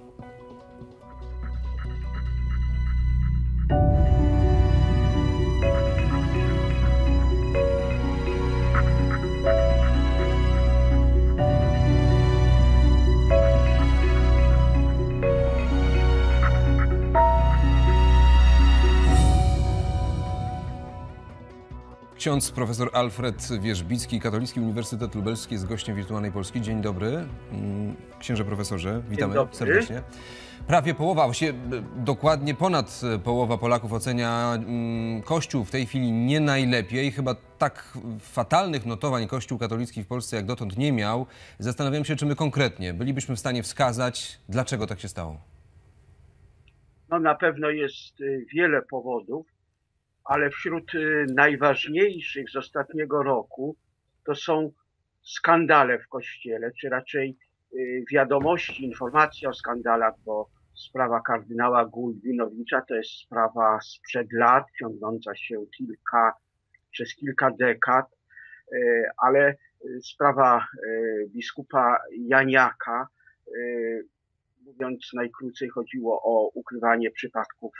Ksiądz profesor Alfred Wierzbicki, Katolicki Uniwersytet Lubelski, jest gościem wirtualnej Polski. Dzień dobry, księże profesorze, witamy serdecznie. Prawie połowa, właściwie dokładnie ponad połowa Polaków ocenia Kościół w tej chwili nie najlepiej. Chyba tak fatalnych notowań Kościół katolicki w Polsce jak dotąd nie miał. Zastanawiam się, czy my konkretnie bylibyśmy w stanie wskazać, dlaczego tak się stało. No na pewno jest y, wiele powodów, ale wśród y, najważniejszych z ostatniego roku to są skandale w Kościele, czy raczej y, wiadomości, informacje o skandalach, bo sprawa kardynała Gulbinowicza to jest sprawa sprzed lat, ciągnąca się kilka, przez kilka dekad, y, ale y, sprawa y, biskupa Janiaka, y, mówiąc najkrócej, chodziło o ukrywanie przypadków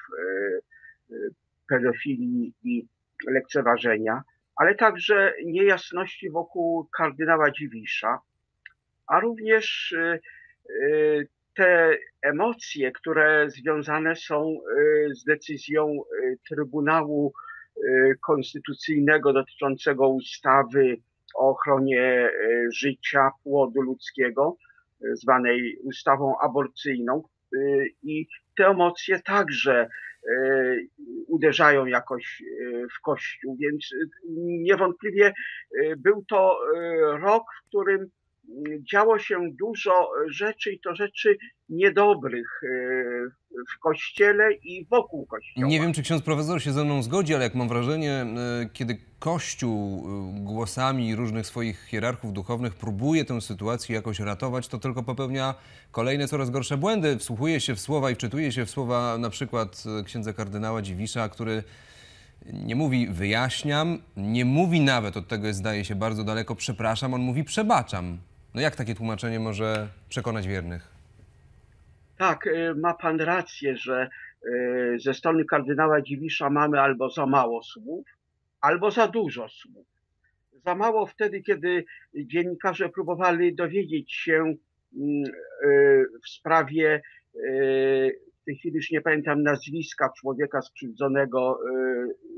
y, y, pedofilii i lekceważenia, ale także niejasności wokół kardynała Dziwisza, a również y, y, te emocje, które związane są y, z decyzją y, Trybunału y, Konstytucyjnego dotyczącego ustawy o ochronie y, życia, płodu ludzkiego, y, zwanej ustawą aborcyjną. Y, I te emocje także y, uderzają jakoś y, w Kościół, więc y, niewątpliwie y, był to y, rok, w którym y, działo się dużo rzeczy i to rzeczy niedobrych y, w Kościele i wokół Kościoła. Nie wiem, czy ksiądz profesor się ze mną zgodzi, ale jak mam wrażenie, y, kiedy Kościół y, głosami różnych swoich hierarchów duchownych próbuje tę sytuację jakoś ratować, to tylko popełnia kolejne coraz gorsze błędy. Wsłuchuje się w słowa i wczytuje się w słowa na przykład y, księdza kardynała Dziwisza, który nie mówi wyjaśniam, nie mówi nawet, od tego jest, zdaje się, bardzo daleko przepraszam, on mówi przebaczam. No jak takie tłumaczenie może przekonać wiernych? Tak, y, ma pan rację, że y, ze strony kardynała Dziwisza mamy albo za mało słów, albo za dużo słów. Za mało wtedy, kiedy dziennikarze próbowali dowiedzieć się mm, y, w sprawie, y, w tej chwili już nie pamiętam nazwiska człowieka skrzywdzonego y,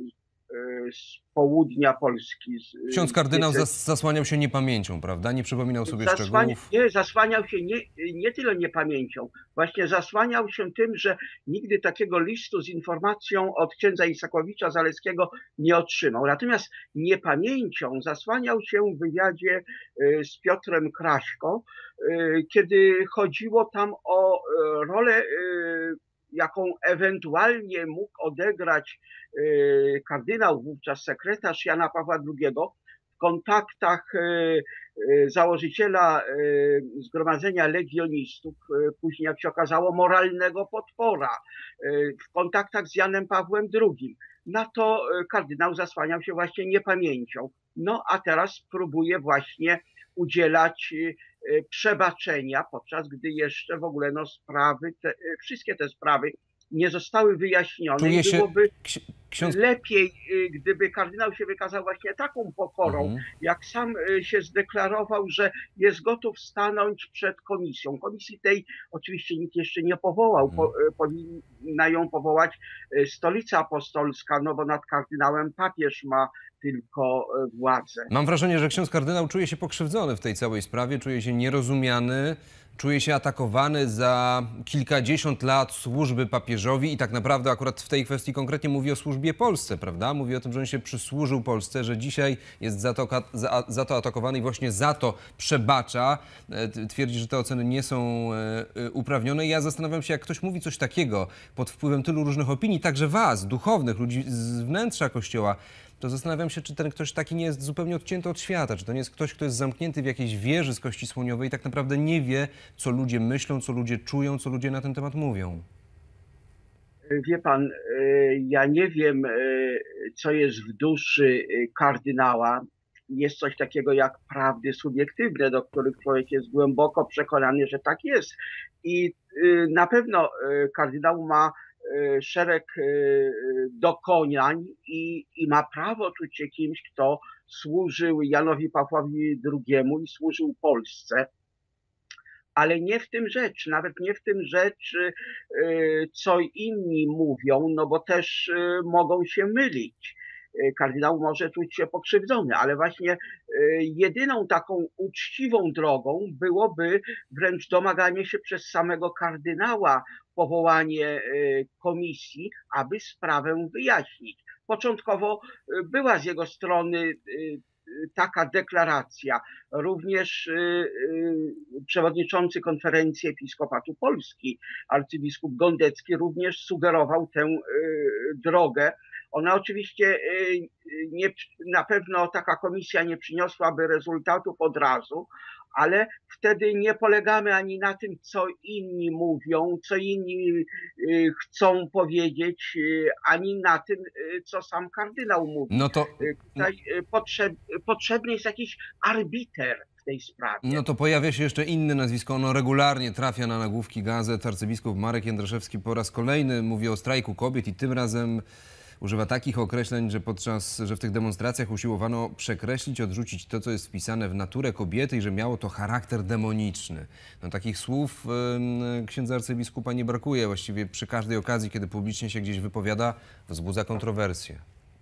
y, z południa Polski. z- Ksiądz kardynał diecezji- zas zasłaniał się niepamięcią, prawda? Nie przypominał sobie Zasłania, szczegółów. nie, zasłaniał się nie, nie tyle niepamięcią, właśnie zasłaniał się tym, że nigdy takiego listu z informacją od księdza Isakowicza Zaleskiego nie otrzymał. Natomiast niepamięcią zasłaniał się w wywiadzie y, z Piotrem Kraśko, y, kiedy chodziło tam o y, rolę, y, jaką ewentualnie mógł odegrać y, kardynał, wówczas sekretarz Jana Pawła drugiego, w kontaktach y, y, założyciela y, Zgromadzenia Legionistów, y, później jak się okazało moralnego potwora, y, w kontaktach z Janem Pawłem drugim. Na to y, kardynał zasłaniał się właśnie niepamięcią. No a teraz próbuje właśnie udzielać y, y, przebaczenia, podczas gdy jeszcze w ogóle no, sprawy, te, y, wszystkie te sprawy nie zostały wyjaśnione. Czuje I się byłoby ksi- ksiądz... lepiej, y, gdyby kardynał się wykazał właśnie taką pokorą, Mhm. jak sam y, się zdeklarował, że jest gotów stanąć przed komisją. Komisji tej oczywiście nikt jeszcze nie powołał, po, y, powinna ją powołać y, Stolica Apostolska, no bo nad kardynałem papież ma tylko y, władzę. Mam wrażenie, że ksiądz kardynał czuje się pokrzywdzony w tej całej sprawie, czuje się nierozumiany, czuje się atakowany za kilkadziesiąt lat służby papieżowi i tak naprawdę akurat w tej kwestii konkretnie mówi o służbie Polsce, prawda? Mówi o tym, że on się przysłużył Polsce, że dzisiaj jest za to, za, za to atakowany i właśnie za to przebacza. E, Twierdzi, że te oceny nie są e, e, uprawnione. I ja zastanawiam się, jak ktoś mówi coś takiego pod wpływem tylu różnych opinii, także was, duchownych, ludzi z wnętrza Kościoła, to zastanawiam się, czy ten ktoś taki nie jest zupełnie odcięty od świata, czy to nie jest ktoś, kto jest zamknięty w jakiejś wieży z kości słoniowej i tak naprawdę nie wie, co ludzie myślą, co ludzie czują, co ludzie na ten temat mówią. Wie pan, y, ja nie wiem, y, co jest w duszy y, kardynała. Jest coś takiego jak prawdy subiektywne, do których człowiek jest głęboko przekonany, że tak jest. I y, na pewno y, kardynał ma y, szereg y, dokonań i, i ma prawo czuć się kimś, kto służył Janowi Pawłowi drugiemu i służył Polsce. Ale nie w tym rzecz, nawet nie w tym rzecz, y, co inni mówią, no bo też y, mogą się mylić. Y, Kardynał może czuć się pokrzywdzony, ale właśnie y, jedyną taką uczciwą drogą byłoby wręcz domaganie się przez samego kardynała powołanie y, komisji, aby sprawę wyjaśnić. Początkowo y, była z jego strony y, taka deklaracja. Również przewodniczący Konferencji Episkopatu Polski, arcybiskup Gondecki, również sugerował tę drogę. Ona oczywiście nie, na pewno taka komisja nie przyniosłaby rezultatów od razu, ale wtedy nie polegamy ani na tym, co inni mówią, co inni chcą powiedzieć, ani na tym, co sam kardynał mówi. No to, Tutaj potrzeb, potrzebny jest jakiś arbiter w tej sprawie. no to pojawia się jeszcze inne nazwisko. Ono regularnie trafia na nagłówki gazet. Arcybiskup Marek Jędraszewski po raz kolejny mówi o strajku kobiet i tym razem używa takich określeń, że podczas, że w tych demonstracjach usiłowano przekreślić, odrzucić to, co jest wpisane w naturę kobiety i że miało to charakter demoniczny. No, takich słów y, księdza arcybiskupa nie brakuje. Właściwie przy każdej okazji, kiedy publicznie się gdzieś wypowiada, wzbudza kontrowersje.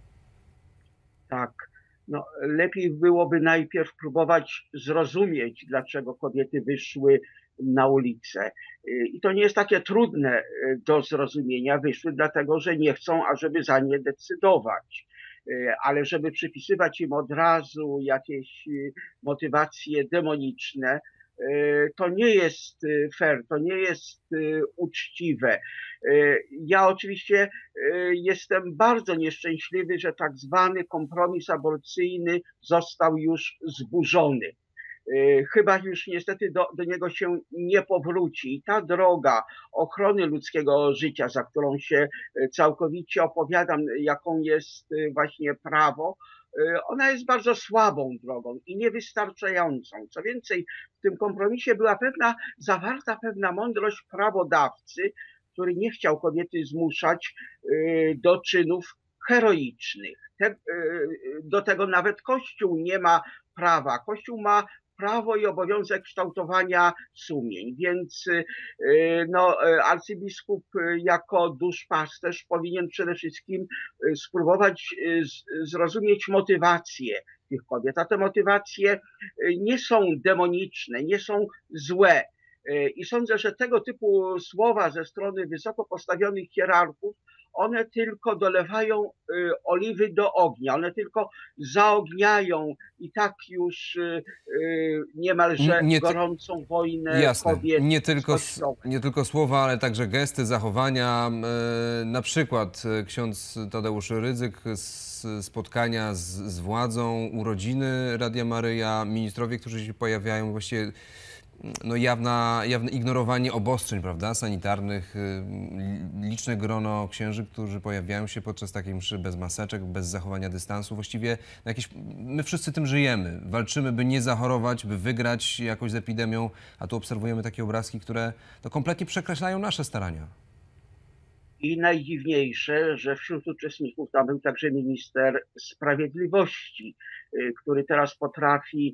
Tak. No, lepiej byłoby najpierw próbować zrozumieć, dlaczego kobiety wyszły na ulicę. I to nie jest takie trudne do zrozumienia. Wyszły dlatego, że nie chcą, ażeby za nie decydować. Ale żeby przypisywać im od razu jakieś motywacje demoniczne, to nie jest fair, to nie jest uczciwe. Ja oczywiście jestem bardzo nieszczęśliwy, że tak zwany kompromis aborcyjny został już zburzony. Chyba już niestety do, do niego się nie powróci. I ta droga ochrony ludzkiego życia, za którą się całkowicie opowiadam, jaką jest właśnie prawo, ona jest bardzo słabą drogą i niewystarczającą. Co więcej, w tym kompromisie była pewna, zawarta pewna mądrość prawodawcy, który nie chciał kobiety zmuszać do czynów heroicznych. Te, do tego nawet Kościół nie ma prawa. Kościół ma prawo i obowiązek kształtowania sumień, więc no, arcybiskup jako duszpasterz powinien przede wszystkim spróbować zrozumieć motywacje tych kobiet, a te motywacje nie są demoniczne, nie są złe. I sądzę, że tego typu słowa ze strony wysoko postawionych hierarchów, one tylko dolewają oliwy do ognia, one tylko zaogniają i tak już niemalże Nie ty- gorącą wojnę Jasne. kobiet. Nie tylko, z s- Kościołem. nie tylko słowa, ale także gesty, zachowania. E, na przykład e, ksiądz Tadeusz Rydzyk z spotkania z, z władzą, urodziny Radia Maryja, ministrowie, którzy się pojawiają, właściwie no jawna, jawne ignorowanie obostrzeń, prawda, sanitarnych, y, liczne grono księży, którzy pojawiają się podczas takiej mszy bez maseczek, bez zachowania dystansu. Właściwie no jakieś, my wszyscy tym żyjemy. Walczymy, by nie zachorować, by wygrać jakoś z epidemią, a tu obserwujemy takie obrazki, które no, kompletnie przekreślają nasze starania. I najdziwniejsze, że wśród uczestników tam był także minister sprawiedliwości, który teraz potrafi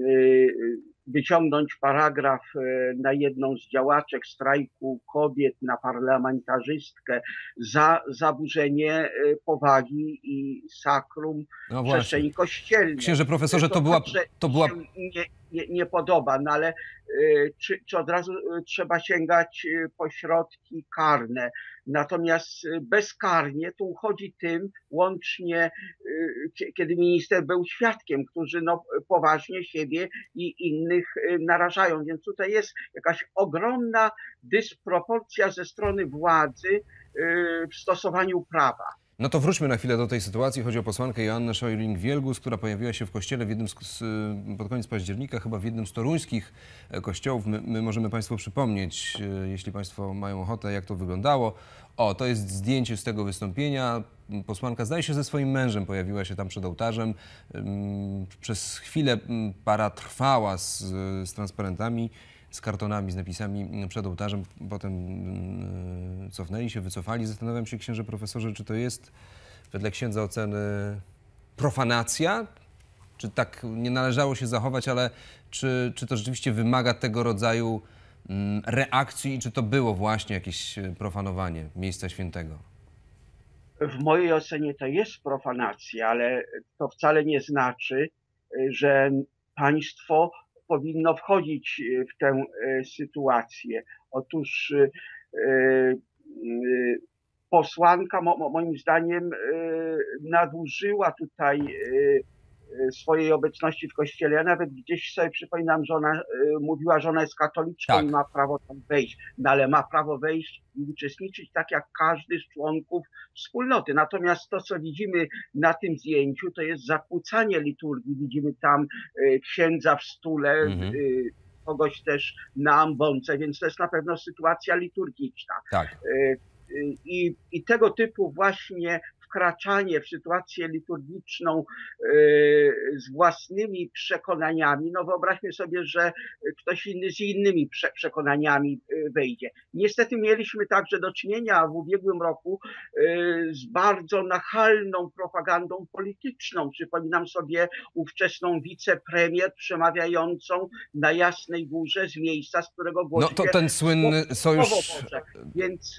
wyciągnąć paragraf na jedną z działaczek strajku kobiet, na parlamentarzystkę za zaburzenie powagi i sakrum No przestrzeni właśnie. kościelnej. Księże profesorze, to była... także To była... się nie, nie, nie podoba, no ale czy, czy od razu trzeba sięgać po środki karne. Natomiast bezkarnie tu uchodzi tym, łącznie kiedy minister był świadkiem, którzy no, poważnie siebie i innych narażają. Więc tutaj jest jakaś ogromna dysproporcja ze strony władzy w stosowaniu prawa. No to wróćmy na chwilę do tej sytuacji. Chodzi o posłankę Joannę Scheuring-Wielgus, która pojawiła się w kościele w jednym z, pod koniec października, chyba w jednym z toruńskich kościołów. My, my możemy Państwu przypomnieć, jeśli Państwo mają ochotę, jak to wyglądało. O, to jest zdjęcie z tego wystąpienia. Posłanka, zdaje się, ze swoim mężem pojawiła się tam przed ołtarzem. Przez chwilę para trwała z, z transparentami, z kartonami, z napisami przed ołtarzem. Potem cofnęli się, wycofali. Zastanawiam się, księże profesorze, czy to jest wedle księdza oceny profanacja? Czy tak nie należało się zachować, ale czy, czy to rzeczywiście wymaga tego rodzaju reakcji i czy to było właśnie jakieś profanowanie miejsca świętego? W mojej ocenie to jest profanacja, ale to wcale nie znaczy, że państwo powinno wchodzić w tę sytuację. Otóż posłanka moim zdaniem nadużyła tutaj swojej obecności w kościele. Ja nawet gdzieś sobie przypominam, że ona mówiła, że ona jest katoliczką Tak. i ma prawo tam wejść, no ale ma prawo wejść i uczestniczyć tak jak każdy z członków wspólnoty. Natomiast to, co widzimy na tym zdjęciu, to jest zakłócanie liturgii. Widzimy tam księdza w stule, Mhm. kogoś też na ambonce, więc to jest na pewno sytuacja liturgiczna. Tak. I, i tego typu właśnie wkraczanie w sytuację liturgiczną z własnymi przekonaniami, no wyobraźmy sobie, że ktoś inny z innymi prze, przekonaniami wejdzie. Niestety mieliśmy także do czynienia w ubiegłym roku z bardzo nachalną propagandą polityczną. Przypominam sobie ówczesną wicepremier przemawiającą na Jasnej Górze z miejsca, z którego głosi No to ten słynny sojusz... Więc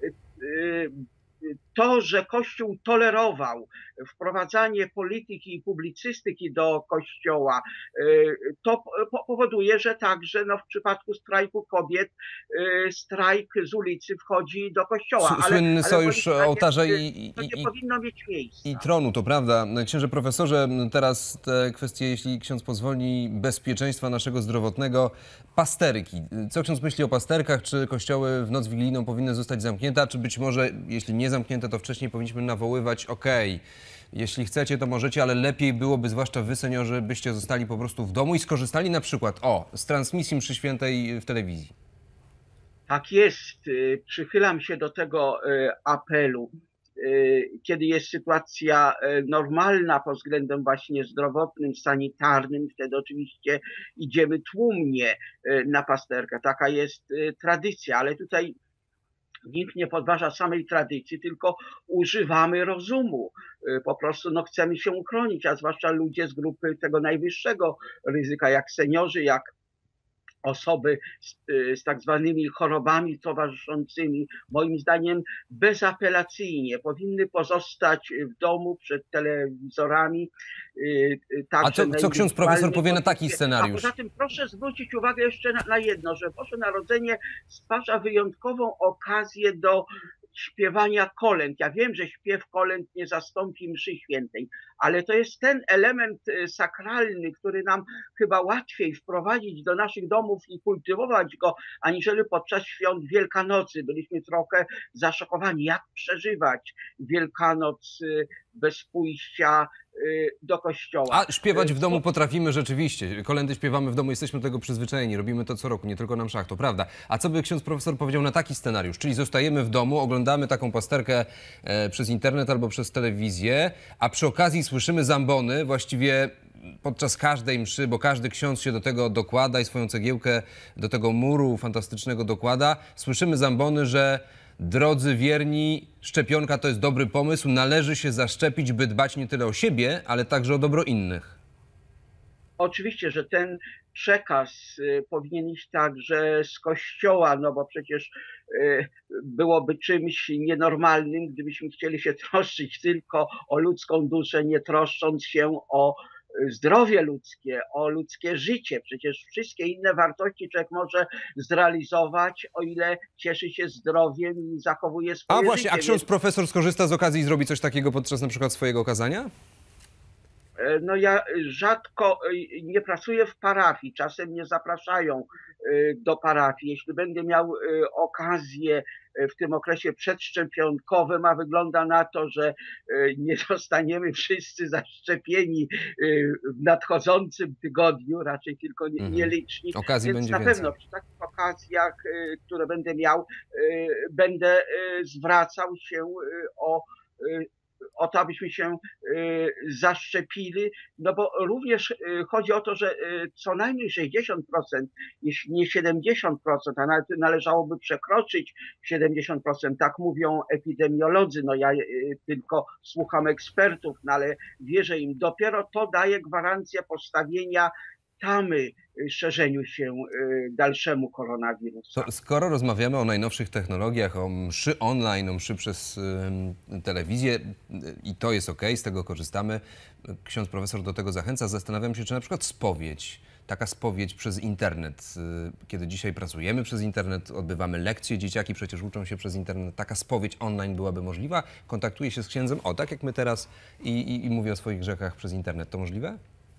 to, że Kościół tolerował wprowadzanie polityki i publicystyki do Kościoła, to powoduje, że także no, w przypadku strajku kobiet strajk z ulicy wchodzi do Kościoła. Ale, Słynny ale sojusz ołtarza i, i, to nie i, powinno mieć miejsca. i tronu, to prawda. Księże profesorze, teraz te kwestie, jeśli ksiądz pozwoli, bezpieczeństwa naszego zdrowotnego, pasterki. Co ksiądz myśli o pasterkach? Czy kościoły w noc wigilijną powinny zostać zamknięte? Czy być może, jeśli nie zamknięte, to wcześniej powinniśmy nawoływać, okej, okay, jeśli chcecie, to możecie, ale lepiej byłoby, zwłaszcza wy, seniorzy, byście zostali po prostu w domu i skorzystali na przykład, o, z transmisji mszy świętej w telewizji. Tak jest. Przychylam się do tego apelu. Kiedy jest sytuacja normalna pod względem właśnie zdrowotnym, sanitarnym, wtedy oczywiście idziemy tłumnie na pasterkę. Taka jest tradycja, ale tutaj nikt nie podważa samej tradycji, tylko używamy rozumu. Po prostu no, chcemy się uchronić, a zwłaszcza ludzie z grupy tego najwyższego ryzyka, jak seniorzy, jak osoby z, z tak zwanymi chorobami towarzyszącymi, moim zdaniem bezapelacyjnie powinny pozostać w domu przed telewizorami. A co, co ksiądz profesor powie na taki scenariusz? A poza tym proszę zwrócić uwagę jeszcze na, na jedno, że Boże Narodzenie stwarza wyjątkową okazję do śpiewania kolęd. Ja wiem, że śpiew kolęd nie zastąpi mszy świętej, ale to jest ten element sakralny, który nam chyba łatwiej wprowadzić do naszych domów i kultywować go, aniżeli podczas świąt Wielkanocy. Byliśmy trochę zaszokowani, jak przeżywać Wielkanoc bez pójścia do kościoła. A śpiewać w domu potrafimy rzeczywiście. Kolędy śpiewamy w domu, jesteśmy do tego przyzwyczajeni. Robimy to co roku, nie tylko na mszach, to prawda. A co by ksiądz profesor powiedział na taki scenariusz? Czyli zostajemy w domu, oglądamy taką pasterkę e, przez internet albo przez telewizję, a przy okazji słyszymy zambony właściwie podczas każdej mszy, bo każdy ksiądz się do tego dokłada i swoją cegiełkę do tego muru fantastycznego dokłada. Słyszymy zambony, że drodzy wierni, szczepionka to jest dobry pomysł, należy się zaszczepić, by dbać nie tyle o siebie, ale także o dobro innych. Oczywiście, że ten przekaz powinien iść także z Kościoła, no bo przecież byłoby czymś nienormalnym, gdybyśmy chcieli się troszczyć tylko o ludzką duszę, nie troszcząc się o zdrowie ludzkie, o ludzkie życie. Przecież wszystkie inne wartości człowiek może zrealizować, o ile cieszy się zdrowiem i zachowuje swoje A właśnie, życie. a ksiądz profesor skorzysta z okazji i zrobi coś takiego podczas na przykład swojego kazania? No ja rzadko nie pracuję w parafii, czasem mnie zapraszają do parafii. Jeśli będę miał okazję w tym okresie przedszczepionkowym, a wygląda na to, że nie zostaniemy wszyscy zaszczepieni w nadchodzącym tygodniu, raczej tylko nieliczni. Okazji Więc będzie na więcej. pewno przy takich okazjach, które będę miał, będę zwracał się o o to, abyśmy się zaszczepili, no bo również chodzi o to, że co najmniej sześćdziesiąt procent, jeśli nie siedemdziesiąt procent, a nawet należałoby przekroczyć siedemdziesiąt procent, tak mówią epidemiolodzy, no ja tylko słucham ekspertów, no ale wierzę im, dopiero to daje gwarancję postawienia tamy szerzeniu się dalszemu koronawirusa. To skoro rozmawiamy o najnowszych technologiach, o mszy online, o mszy przez y, telewizję y, i to jest okej, z tego korzystamy, ksiądz profesor do tego zachęca, zastanawiam się, czy na przykład spowiedź taka spowiedź przez internet. Kiedy dzisiaj pracujemy przez internet, odbywamy lekcje, dzieciaki przecież uczą się przez internet, taka spowiedź online byłaby możliwa? Kontaktuje się z księdzem, o tak jak my teraz i, i, i mówię o swoich grzechach przez internet. To możliwe?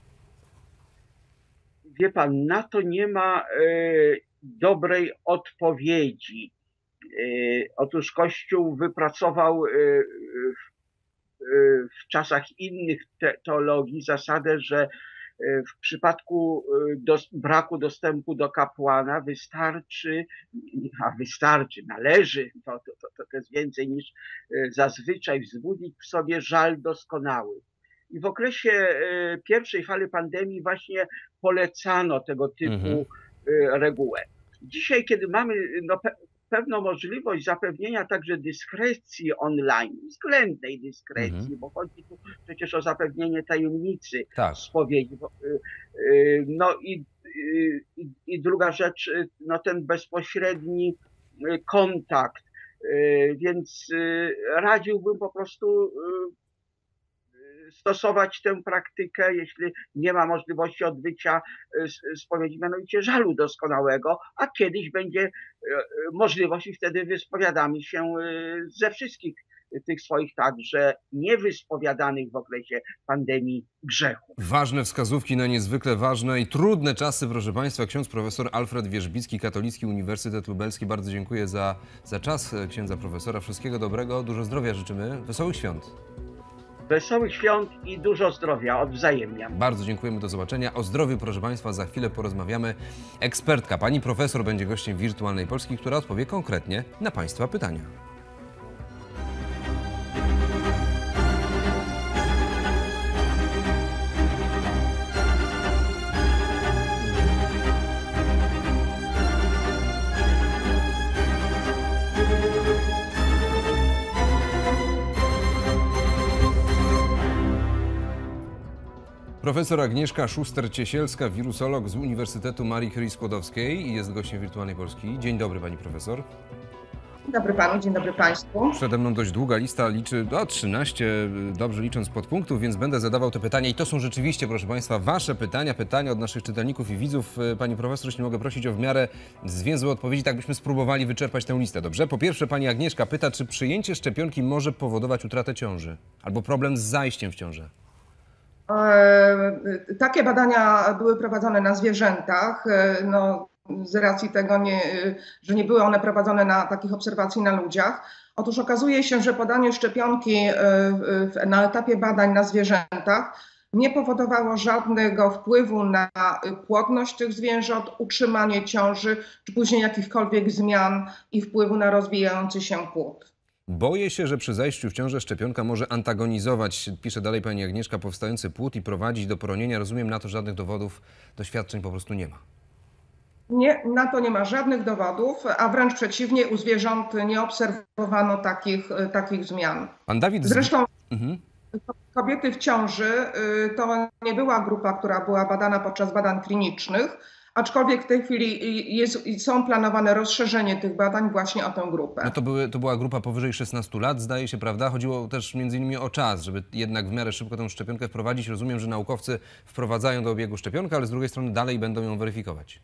Wie pan, na to nie ma y, dobrej odpowiedzi. Y, otóż Kościół wypracował y, w, y, w czasach innych te, teologii zasadę, że y, w przypadku y, dos, braku dostępu do kapłana wystarczy, a wystarczy, należy, to, to, to, to jest więcej niż y, zazwyczaj, wzbudzić w sobie żal doskonały. I w okresie y, pierwszej fali pandemii właśnie polecano tego typu Mhm. y, regułę. Dzisiaj, kiedy mamy no, pe pewną możliwość zapewnienia także dyskrecji online, względnej dyskrecji, Mhm. bo chodzi tu przecież o zapewnienie tajemnicy Tak. spowiedzi. Bo, y, y, no i, y, i druga rzecz, y, no ten bezpośredni y, kontakt. Y, więc y, radziłbym po prostu y, stosować tę praktykę, jeśli nie ma możliwości odbycia spowiedzi, mianowicie żalu doskonałego, a kiedyś będzie możliwość i wtedy wyspowiadamy się ze wszystkich tych swoich także niewyspowiadanych w okresie pandemii grzechów. Ważne wskazówki na niezwykle ważne i trudne czasy, proszę Państwa. Ksiądz profesor Alfred Wierzbicki, Katolicki Uniwersytet Lubelski. Bardzo dziękuję za, za czas księdza profesora. Wszystkiego dobrego, dużo zdrowia życzymy. Wesołych świąt. Wesołych świąt i dużo zdrowia, odwzajemniam. Bardzo dziękujemy, do zobaczenia. O zdrowiu, proszę Państwa, za chwilę porozmawiamy. Ekspertka, pani profesor, będzie gościem Wirtualnej Polski, która odpowie konkretnie na Państwa pytania. Profesor Agnieszka Szuster-Ciesielska, wirusolog z Uniwersytetu Marii Curie Skłodowskiej i jest gościem Wirtualnej Polski. Dzień dobry, pani profesor. Dzień dobry panu, dzień dobry państwu. Przede mną dość długa lista, liczy do trzynaście, dobrze licząc podpunktów, więc będę zadawał te pytania i to są rzeczywiście, proszę państwa, wasze pytania, pytania od naszych czytelników i widzów. Pani profesor, jeśli mogę prosić o w miarę zwięzłe odpowiedzi, tak byśmy spróbowali wyczerpać tę listę, dobrze? Po pierwsze, pani Agnieszka pyta, czy przyjęcie szczepionki może powodować utratę ciąży albo problem z zajściem w ciążę? Takie badania były prowadzone na zwierzętach. No, z racji tego, nie, że nie były one prowadzone na takich obserwacji na ludziach. Otóż okazuje się, że podanie szczepionki na etapie badań na zwierzętach nie powodowało żadnego wpływu na płodność tych zwierząt, utrzymanie ciąży, czy później jakichkolwiek zmian i wpływu na rozwijający się płód. Boję się, że przy zajściu w ciążę szczepionka może antagonizować, pisze dalej pani Agnieszka, powstający płód i prowadzić do poronienia. Rozumiem, na to żadnych dowodów, doświadczeń po prostu nie ma. Nie, na to nie ma żadnych dowodów, a wręcz przeciwnie, u zwierząt nie obserwowano takich, takich zmian. Pan Dawid... Zresztą mhm. kobiety w ciąży to nie była grupa, która była badana podczas badań klinicznych, aczkolwiek w tej chwili jest, są planowane rozszerzenie tych badań właśnie o tę grupę. No to, były, to była grupa powyżej szesnastu lat, zdaje się, prawda? Chodziło też między innymi o czas, żeby jednak w miarę szybko tę szczepionkę wprowadzić. Rozumiem, że naukowcy wprowadzają do obiegu szczepionkę, ale z drugiej strony dalej będą ją weryfikować.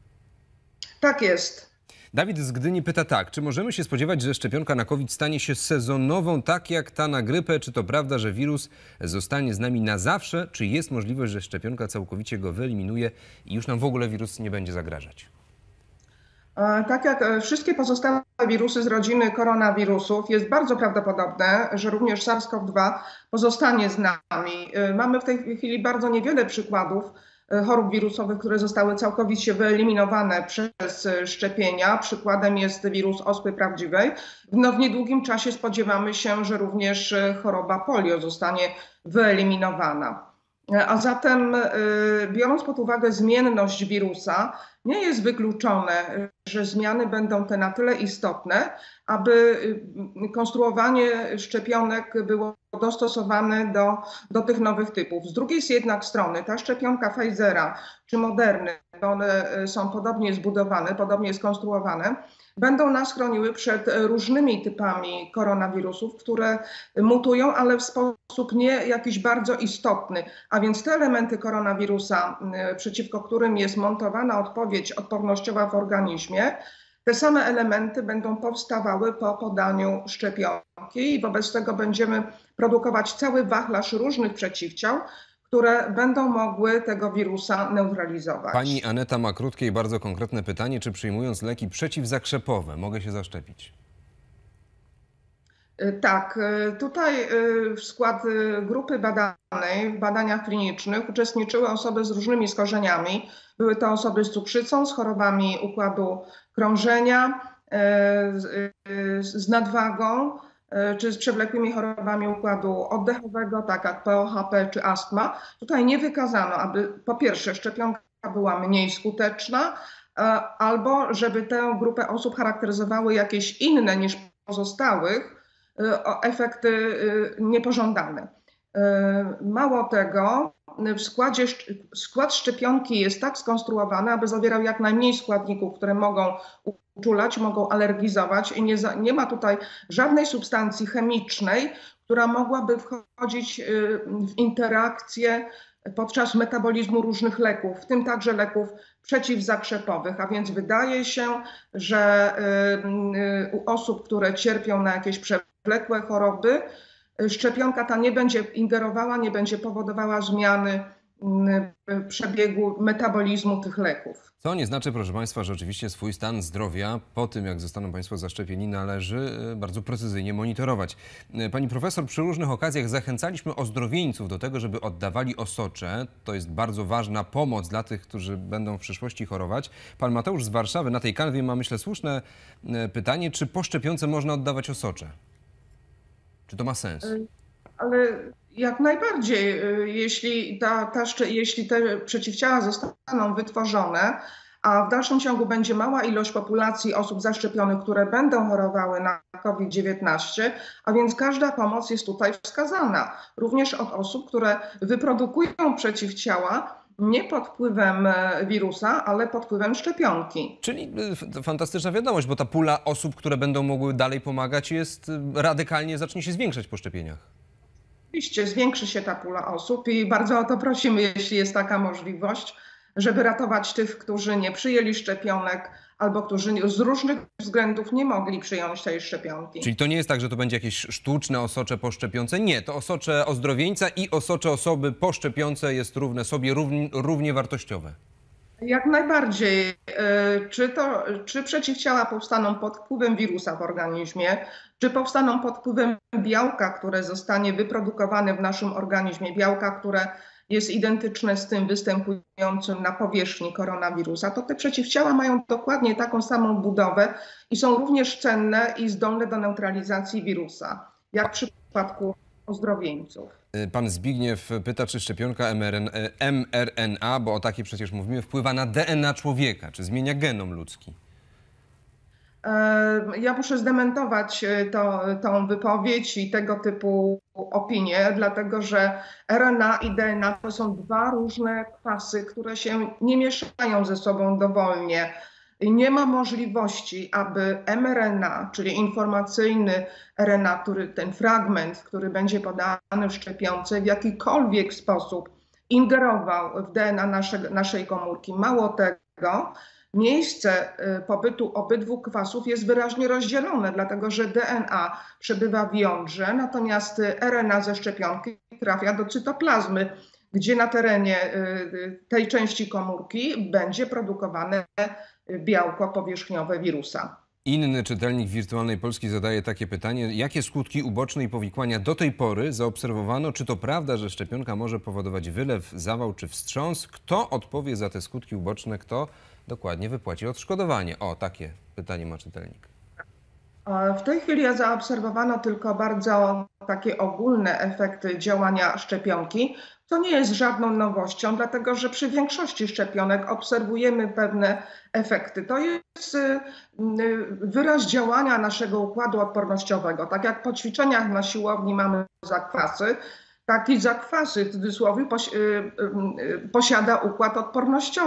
Tak jest. Dawid z Gdyni pyta tak, czy możemy się spodziewać, że szczepionka na COVID stanie się sezonową, tak jak ta na grypę? Czy to prawda, że wirus zostanie z nami na zawsze? Czy jest możliwość, że szczepionka całkowicie go wyeliminuje i już nam w ogóle wirus nie będzie zagrażać? Tak jak wszystkie pozostałe wirusy z rodziny koronawirusów, jest bardzo prawdopodobne, że również SARS-CoV dwa pozostanie z nami. Mamy w tej chwili bardzo niewiele przykładów chorób wirusowych, które zostały całkowicie wyeliminowane przez szczepienia. Przykładem jest wirus ospy prawdziwej. No, w niedługim czasie spodziewamy się, że również choroba polio zostanie wyeliminowana. A zatem, biorąc pod uwagę zmienność wirusa, nie jest wykluczone, że zmiany będą te na tyle istotne, aby konstruowanie szczepionek było dostosowane do, do tych nowych typów. Z drugiej jednak strony ta szczepionka Pfizera czy Moderny one są podobnie zbudowane, podobnie skonstruowane, będą nas chroniły przed różnymi typami koronawirusów, które mutują, ale w sposób nie jakiś bardzo istotny. A więc te elementy koronawirusa, przeciwko którym jest montowana odpowiedź odpornościowa w organizmie, te same elementy będą powstawały po podaniu szczepionki i wobec tego będziemy produkować cały wachlarz różnych przeciwciał, które będą mogły tego wirusa neutralizować. Pani Aneta ma krótkie i bardzo konkretne pytanie. Czy przyjmując leki przeciwzakrzepowe mogę się zaszczepić? Tak, tutaj w skład grupy badanej w badaniach klinicznych uczestniczyły osoby z różnymi schorzeniami. Były to osoby z cukrzycą, z chorobami układu krążenia, z nadwagą, czy z przewlekłymi chorobami układu oddechowego, tak jak P O H P czy astma. Tutaj nie wykazano, aby po pierwsze szczepionka była mniej skuteczna, albo żeby tę grupę osób charakteryzowały jakieś inne niż pozostałych efekty niepożądane. Mało tego, w składzie, skład szczepionki jest tak skonstruowany, aby zawierał jak najmniej składników, które mogą uczulać, mogą alergizować i nie, za, nie ma tutaj żadnej substancji chemicznej, która mogłaby wchodzić w interakcję podczas metabolizmu różnych leków, w tym także leków przeciwzakrzepowych. A więc wydaje się, że u osób, które cierpią na jakieś przewlekłe choroby, szczepionka ta nie będzie ingerowała, nie będzie powodowała zmiany przebiegu metabolizmu tych leków. Co nie znaczy, proszę Państwa, że oczywiście swój stan zdrowia po tym, jak zostaną Państwo zaszczepieni, należy bardzo precyzyjnie monitorować. Pani profesor, przy różnych okazjach zachęcaliśmy ozdrowieńców do tego, żeby oddawali osocze. To jest bardzo ważna pomoc dla tych, którzy będą w przyszłości chorować. Pan Mateusz z Warszawy na tej kanwie ma, myślę, słuszne pytanie, czy po szczepionce można oddawać osocze? Czy to ma sens? Ale jak najbardziej, jeśli, ta, ta, jeśli te przeciwciała zostaną wytworzone, a w dalszym ciągu będzie mała ilość populacji osób zaszczepionych, które będą chorowały na COVID dziewiętnaście, a więc każda pomoc jest tutaj wskazana. Również od osób, które wyprodukują przeciwciała nie pod wpływem wirusa, ale pod wpływem szczepionki. Czyli fantastyczna wiadomość, bo ta pula osób, które będą mogły dalej pomagać, jest radykalnie, zacznie się zwiększać po szczepieniach. Oczywiście zwiększy się ta pula osób i bardzo o to prosimy, jeśli jest taka możliwość, żeby ratować tych, którzy nie przyjęli szczepionek albo którzy z różnych względów nie mogli przyjąć tej szczepionki. Czyli to nie jest tak, że to będzie jakieś sztuczne osocze po szczepionce? Nie, to osocze ozdrowieńca i osocze osoby po szczepionce jest równe sobie, równie, równie wartościowe. Jak najbardziej. Czy, to, czy przeciwciała powstaną pod wpływem wirusa w organizmie, czy powstaną pod wpływem białka, które zostanie wyprodukowane w naszym organizmie, białka, które jest identyczne z tym występującym na powierzchni koronawirusa, to te przeciwciała mają dokładnie taką samą budowę i są również cenne i zdolne do neutralizacji wirusa, jak w przypadku ozdrowieńców. Pan Zbigniew pyta, czy szczepionka em er en a, bo o takiej przecież mówimy, wpływa na D N A człowieka, czy zmienia genom ludzki? Ja muszę zdementować to, tą wypowiedź i tego typu opinie, dlatego że R N A i D N A to są dwa różne kwasy, które się nie mieszają ze sobą dowolnie. Nie ma możliwości, aby em er en a, czyli informacyjny R N A, który, ten fragment, który będzie podany w szczepionce, w jakikolwiek sposób ingerował w D N A nasze, naszej komórki. Mało tego, miejsce pobytu obydwu kwasów jest wyraźnie rozdzielone, dlatego że D N A przebywa w jądrze, natomiast R N A ze szczepionki trafia do cytoplazmy, gdzie na terenie tej części komórki będzie produkowane białko powierzchniowe wirusa. Inny czytelnik Wirtualnej Polski zadaje takie pytanie. Jakie skutki uboczne i powikłania do tej pory zaobserwowano? Czy to prawda, że szczepionka może powodować wylew, zawał czy wstrząs? Kto odpowie za te skutki uboczne? Kto dokładnie wypłaci odszkodowanie? O, takie pytanie ma czytelnik. W tej chwili zaobserwowano tylko bardzo takie ogólne efekty działania szczepionki. To nie jest żadną nowością, dlatego że przy większości szczepionek obserwujemy pewne efekty. To jest wyraz działania naszego układu odpornościowego. Tak jak po ćwiczeniach na siłowni mamy zakwasy, taki zakwasy w cudzysłowie posiada układ odpornościowy.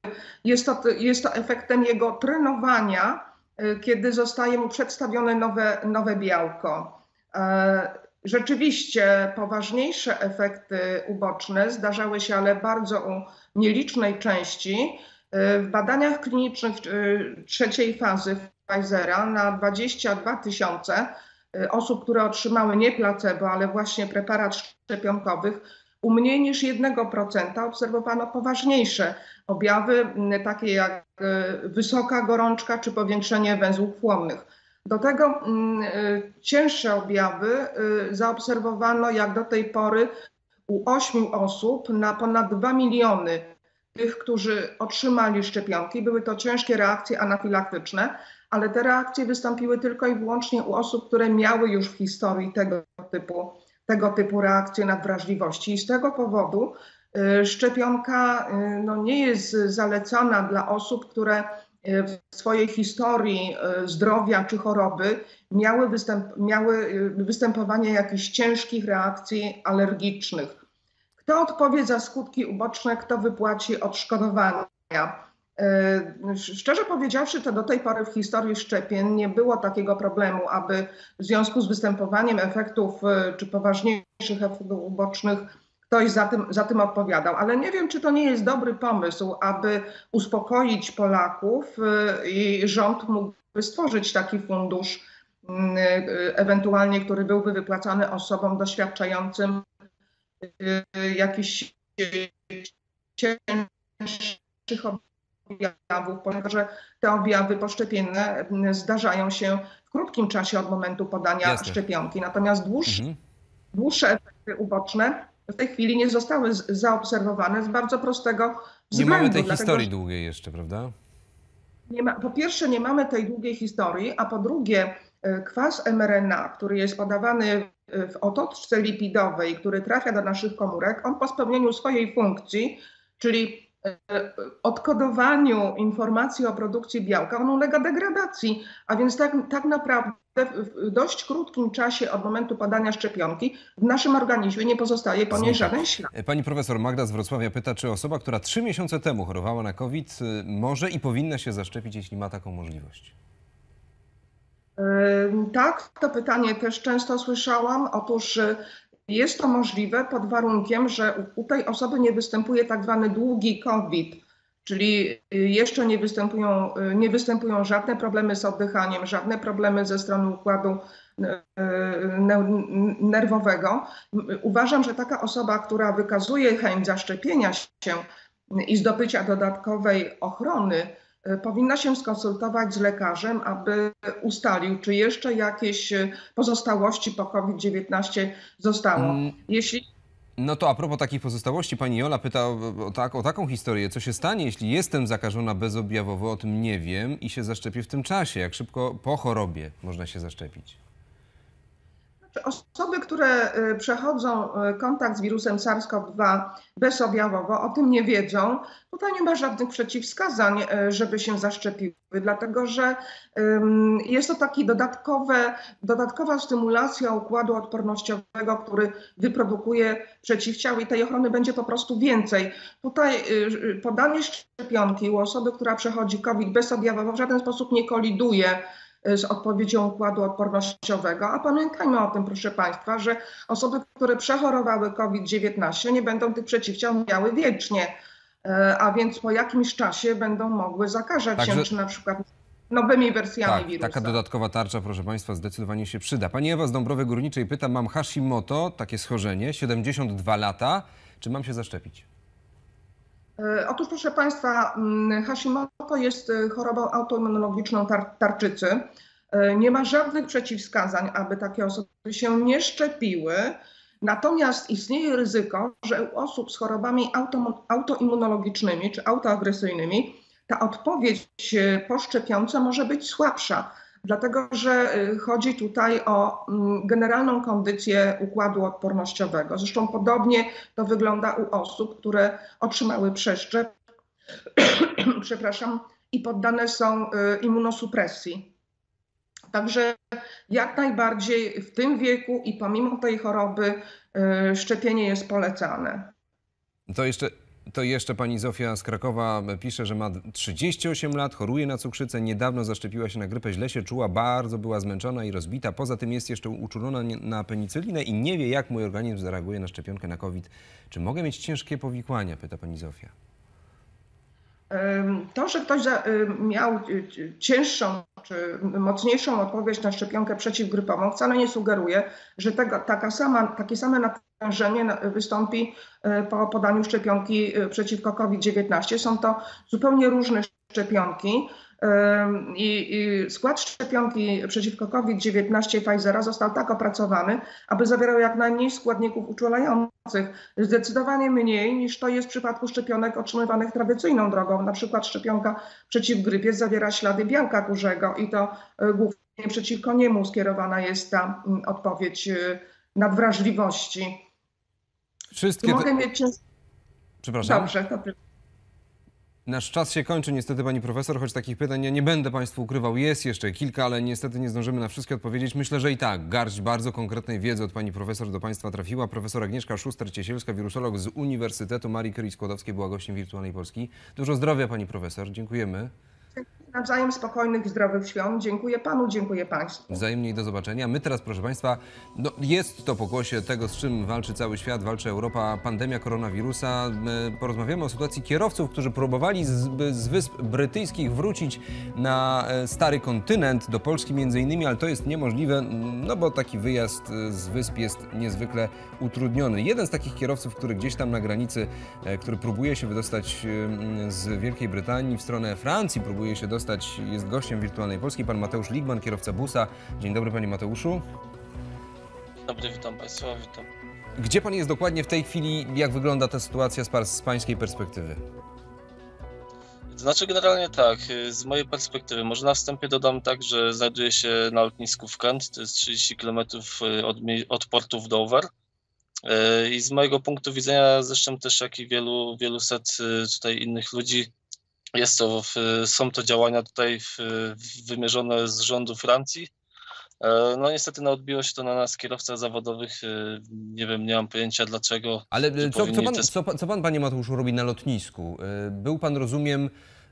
jest to, jest to efektem jego trenowania, kiedy zostaje mu przedstawione nowe, nowe białko. Rzeczywiście poważniejsze efekty uboczne zdarzały się, ale bardzo u nielicznej części. W badaniach klinicznych trzeciej fazy Pfizera na dwadzieścia dwa tysiące osób, które otrzymały nie placebo, ale właśnie preparat szczepionkowych, u mniej niż jednego procenta obserwowano poważniejsze objawy, takie jak wysoka gorączka czy powiększenie węzłów chłonnych. Do tego cięższe objawy zaobserwowano jak do tej pory u ośmiu osób na ponad dwa miliony tych, którzy otrzymali szczepionki. Były to ciężkie reakcje anafilaktyczne, ale te reakcje wystąpiły tylko i wyłącznie u osób, które miały już w historii tego typu, tego typu reakcje nadwrażliwości. I z tego powodu szczepionka no, nie jest zalecana dla osób, które w swojej historii zdrowia czy choroby miały, występ, miały występowanie jakichś ciężkich reakcji alergicznych. Kto odpowie za skutki uboczne, kto wypłaci odszkodowania? Szczerze powiedziawszy, to do tej pory w historii szczepień nie było takiego problemu, aby w związku z występowaniem efektów czy poważniejszych efektów ubocznych ktoś za tym, za tym odpowiadał. Ale nie wiem, czy to nie jest dobry pomysł, aby uspokoić Polaków i rząd mógłby stworzyć taki fundusz, ewentualnie, który byłby wypłacany osobom doświadczającym jakichś cięższych objawów, ponieważ te objawy poszczepienne zdarzają się w krótkim czasie od momentu podania Jasne. szczepionki. Natomiast dłuższe, Mhm. dłuższe efekty uboczne w tej chwili nie zostały z- zaobserwowane z bardzo prostego Nie względu. mamy tej dlatego, historii że długiej jeszcze, prawda? nie ma, po pierwsze nie mamy tej długiej historii, a po drugie kwas em er en a, który jest podawany w otoczce lipidowej, który trafia do naszych komórek, on po spełnieniu swojej funkcji, czyli odkodowaniu informacji o produkcji białka, on ulega degradacji, a więc tak, tak naprawdę w dość krótkim czasie od momentu podania szczepionki w naszym organizmie nie pozostaje po niej Znika. żaden ślad. Pani profesor Magda z Wrocławia pyta, czy osoba, która trzy miesiące temu chorowała na COVID, y, może i powinna się zaszczepić, jeśli ma taką możliwość? Ym, Tak, to pytanie też często słyszałam. Otóż y, jest to możliwe pod warunkiem, że u u tej osoby nie występuje tak zwany długi COVID, czyli y, jeszcze nie występują, y, nie występują żadne problemy z oddychaniem, żadne problemy ze strony układu y, y, ne- nerwowego. M- Uważam, że taka osoba, która wykazuje chęć zaszczepienia się i zdobycia dodatkowej ochrony, y, powinna się skonsultować z lekarzem, aby ustalił, czy jeszcze jakieś y, pozostałości po COVID dziewiętnaście zostało. Mm. Jeśli No to a propos takich pozostałości, pani Jola pyta o, o, tak, o taką historię. Co się stanie, jeśli jestem zakażona bezobjawowo, o tym nie wiem i się zaszczepię w tym czasie? Jak szybko po chorobie można się zaszczepić? Osoby, które y, przechodzą y, kontakt z wirusem SARS-CoV dwa bezobjawowo, o tym nie wiedzą. Tutaj nie ma żadnych przeciwwskazań, y, żeby się zaszczepiły, dlatego że ym, jest to taki dodatkowe, dodatkowa stymulacja układu odpornościowego, który wyprodukuje przeciwciała i tej ochrony będzie po prostu więcej. Tutaj y, y, podanie szczepionki u osoby, która przechodzi COVID bezobjawowo w żaden sposób nie koliduje z odpowiedzią układu odpornościowego. A pamiętajmy o tym, proszę Państwa, że osoby, które przechorowały COVID dziewiętnaście, nie będą tych przeciwciał miały wiecznie, E, a więc po jakimś czasie będą mogły zakażać Także- się, czy na przykład nowymi wersjami Tak, wirusa. taka dodatkowa tarcza, proszę Państwa, zdecydowanie się przyda. Pani Ewa z Dąbrowy Górniczej pyta, mam Hashimoto, takie schorzenie, siedemdziesiąt dwa lata, czy mam się zaszczepić? E, Otóż, proszę Państwa, mm, Hashimoto jest e, chorobą autoimmunologiczną tar tarczycy. E, Nie ma żadnych przeciwwskazań, aby takie osoby się nie szczepiły. Natomiast istnieje ryzyko, że u osób z chorobami auto autoimmunologicznymi czy autoagresyjnymi ta odpowiedź e, po szczepionce może być słabsza. Dlatego, że e, chodzi tutaj o mm, generalną kondycję układu odpornościowego. Zresztą podobnie to wygląda u osób, które otrzymały przeszczep, przepraszam, i poddane są y, immunosupresji. Także jak najbardziej w tym wieku i pomimo tej choroby y, szczepienie jest polecane. To jeszcze To jeszcze pani Zofia z Krakowa pisze, że ma trzydzieści osiem lat, choruje na cukrzycę, niedawno zaszczepiła się na grypę, źle się czuła, bardzo była zmęczona i rozbita. Poza tym jest jeszcze uczulona na penicylinę i nie wie, jak mój organizm zareaguje na szczepionkę na COVID. Czy mogę mieć ciężkie powikłania? Pyta pani Zofia. To, że ktoś miał cięższą czy mocniejszą odpowiedź na szczepionkę przeciwgrypową, wcale nie sugeruje, że tego, taka sama, takie same natężenie wystąpi po podaniu szczepionki przeciwko COVID dziewiętnaście. Są to zupełnie różne szczepionki. I, I skład szczepionki przeciwko COVID dziewiętnaście Pfizera został tak opracowany, aby zawierał jak najmniej składników uczulających, zdecydowanie mniej niż to jest w przypadku szczepionek otrzymywanych tradycyjną drogą. Na przykład szczepionka przeciw grypie zawiera ślady białka kurzego i to głównie przeciwko niemu skierowana jest ta odpowiedź nadwrażliwości. Wszystkie Mogę te... mieć... Przepraszam. Dobrze, dobrze. Nasz czas się kończy niestety, pani profesor, choć takich pytań ja nie będę państwu ukrywał. Jest jeszcze kilka, ale niestety nie zdążymy na wszystkie odpowiedzieć. Myślę, że i tak garść bardzo konkretnej wiedzy od pani profesor do państwa trafiła. Profesor Agnieszka Szuster-Ciesielska, wirusolog z Uniwersytetu Marii Curie Skłodowskiej, była gościem Wirtualnej Polski. Dużo zdrowia, pani profesor. Dziękujemy. Nawzajem spokojnych, zdrowych świąt. Dziękuję panu, dziękuję państwu. Wzajemnie i do zobaczenia. My teraz, proszę państwa, no jest to pokłosie tego, z czym walczy cały świat, walczy Europa, pandemia koronawirusa. My porozmawiamy o sytuacji kierowców, którzy próbowali z, z Wysp Brytyjskich wrócić na stary kontynent, do Polski między innymi, ale to jest niemożliwe, no bo taki wyjazd z Wysp jest niezwykle utrudniony. Jeden z takich kierowców, który gdzieś tam na granicy, który próbuje się wydostać z Wielkiej Brytanii w stronę Francji, próbuje się dostać, jest gościem Wirtualnej Polski, pan Mateusz Ligman, kierowca busa. Dzień dobry, panie Mateuszu. Dobry, witam państwa, witam. Gdzie pan jest dokładnie w tej chwili? Jak wygląda ta sytuacja z, pa z pańskiej perspektywy? To znaczy generalnie tak, z mojej perspektywy, może na wstępie dodam tak, że znajduję się na lotnisku w Kent, to jest trzydzieści kilometrów od, od portu w Dover. I z mojego punktu widzenia, zresztą też jak i wielu, wielu set tutaj innych ludzi, jest to, są to działania tutaj wymierzone z rządu Francji. No niestety no, odbiło się to na nas, kierowcach zawodowych. Nie wiem, nie mam pojęcia dlaczego. Ale co, co, pan, te... co, pan, co pan, panie Mateuszu, robi na lotnisku? Był pan, rozumiem,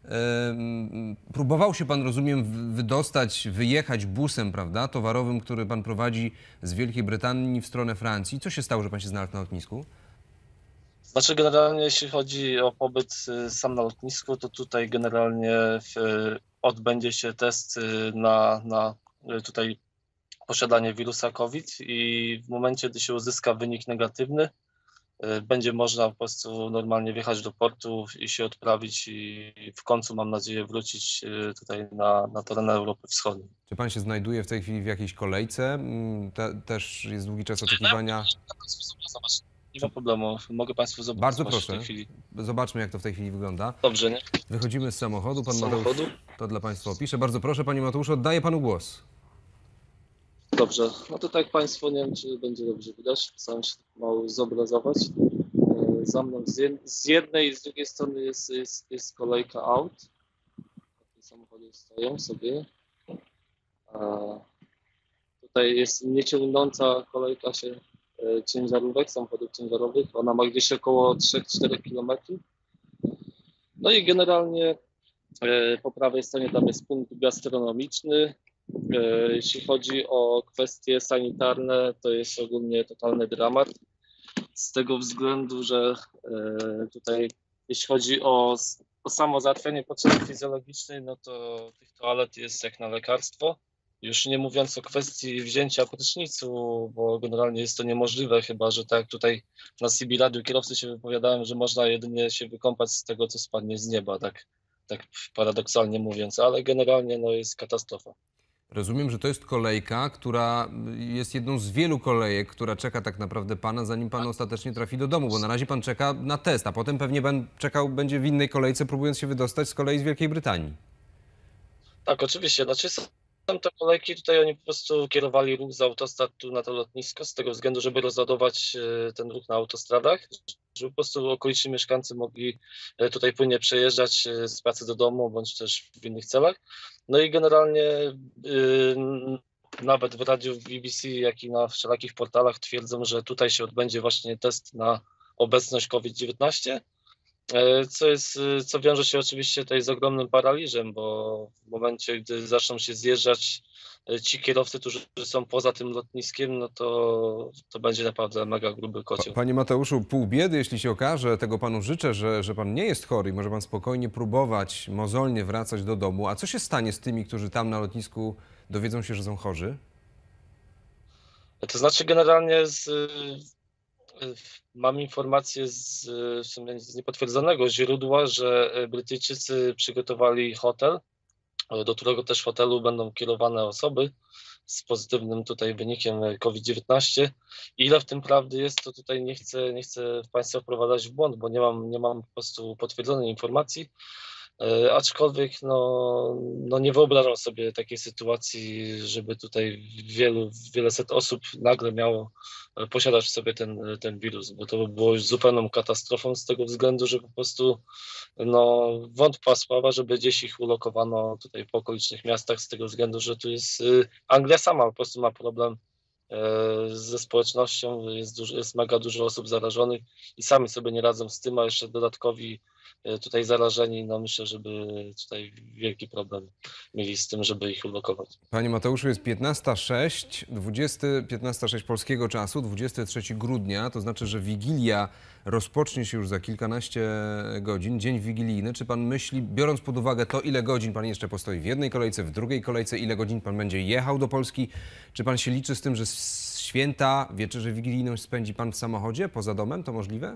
próbował się pan, rozumiem, wydostać, wyjechać busem, prawda, towarowym, który pan prowadzi z Wielkiej Brytanii w stronę Francji. Co się stało, że pan się znalazł na lotnisku? Znaczy generalnie jeśli chodzi o pobyt sam na lotnisku, to tutaj generalnie w, odbędzie się test na, na tutaj posiadanie wirusa COVID i w momencie, gdy się uzyska wynik negatywny, będzie można po prostu normalnie wjechać do portu i się odprawić i w końcu mam nadzieję wrócić tutaj na, na teren Europy Wschodniej. Czy pan się znajduje w tej chwili w jakiejś kolejce? Te, też jest długi czas oczekiwania. Nie ma problemu, mogę państwu zobaczyć. Bardzo proszę. W tej chwili. Zobaczmy, jak to w tej chwili wygląda. Dobrze, nie? Wychodzimy z samochodu. Pan z samochodu? Mateusz to dla państwa opisze. Bardzo proszę, panie Mateuszu, oddaję panu głos. Dobrze, no to tak państwo, nie wiem, czy będzie dobrze widać, staram się mało zobrazować. Za mną z jednej i z drugiej strony jest, jest, jest kolejka aut. Takie samochody stoją sobie. A tutaj jest nieciągnąca kolejka się ciężarówek, samochodów ciężarowych. Ona ma gdzieś około trzy do czterech kilometrów. No i generalnie po prawej stronie tam jest punkt gastronomiczny. Jeśli chodzi o kwestie sanitarne, to jest ogólnie totalny dramat. Z tego względu, że tutaj jeśli chodzi o, o samo załatwianie potrzeby fizjologicznej, no to tych toalet jest jak na lekarstwo. Już nie mówiąc o kwestii wzięcia prysznicu, bo generalnie jest to niemożliwe, chyba że tak jak tutaj na C B Radiu kierowcy się wypowiadałem, że można jedynie się wykąpać z tego, co spadnie z nieba, tak, tak paradoksalnie mówiąc, ale generalnie no, jest katastrofa. Rozumiem, że to jest kolejka, która jest jedną z wielu kolejek, która czeka tak naprawdę pana, zanim pan ostatecznie trafi do domu, bo na razie pan czeka na test, a potem pewnie pan czekał będzie w innej kolejce, próbując się wydostać z kolei z Wielkiej Brytanii. Tak, oczywiście. Znaczy są te kolejki, tutaj oni po prostu kierowali ruch z autostrad tu na to lotnisko z tego względu, żeby rozładować ten ruch na autostradach, żeby po prostu okoliczni mieszkańcy mogli tutaj płynnie przejeżdżać z pracy do domu bądź też w innych celach. No i generalnie yy, nawet w radiu w B B C, jak i na wszelakich portalach twierdzą, że tutaj się odbędzie właśnie test na obecność COVID dziewiętnaście. co jest, co wiąże się oczywiście tutaj z ogromnym paraliżem, bo w momencie, gdy zaczną się zjeżdżać ci kierowcy, którzy są poza tym lotniskiem, no to, to będzie naprawdę mega gruby kocioł. Panie Mateuszu, pół biedy, jeśli się okaże, tego panu życzę, że, że pan nie jest chory i może pan spokojnie próbować mozolnie wracać do domu. A co się stanie z tymi, którzy tam na lotnisku dowiedzą się, że są chorzy? To znaczy generalnie z, mam informację z, z niepotwierdzonego źródła, że Brytyjczycy przygotowali hotel, do którego też hotelu będą kierowane osoby z pozytywnym tutaj wynikiem COVID dziewiętnaście. Ile w tym prawdy jest, to tutaj nie chcę, nie chcę Państwa wprowadzać w błąd, bo nie mam, nie mam po prostu potwierdzonej informacji. E, aczkolwiek no, no nie wyobrażam sobie takiej sytuacji, żeby tutaj wielu, wiele set osób nagle miało posiadać w sobie ten, ten wirus, bo to by było już zupełną katastrofą z tego względu, że po prostu no, wątpła sprawa, żeby gdzieś ich ulokowano tutaj po okolicznych miastach z tego względu, że tu jest Anglia sama po prostu ma problem ze społecznością, jest, dużo, jest mega dużo osób zarażonych i sami sobie nie radzą z tym, a jeszcze dodatkowi tutaj zarażeni, no myślę, żeby tutaj wielki problem mieli z tym, żeby ich ulokować. Panie Mateuszu, jest piętnasta sześć, piętnasta sześć polskiego czasu, dwudziestego trzeciego grudnia, to znaczy, że Wigilia rozpocznie się już za kilkanaście godzin, dzień wigilijny. Czy pan myśli, biorąc pod uwagę to, ile godzin pan jeszcze postoi w jednej kolejce, w drugiej kolejce, ile godzin pan będzie jechał do Polski, czy pan się liczy z tym, że święta, wieczerzę wigilijną spędzi pan w samochodzie, poza domem? To możliwe?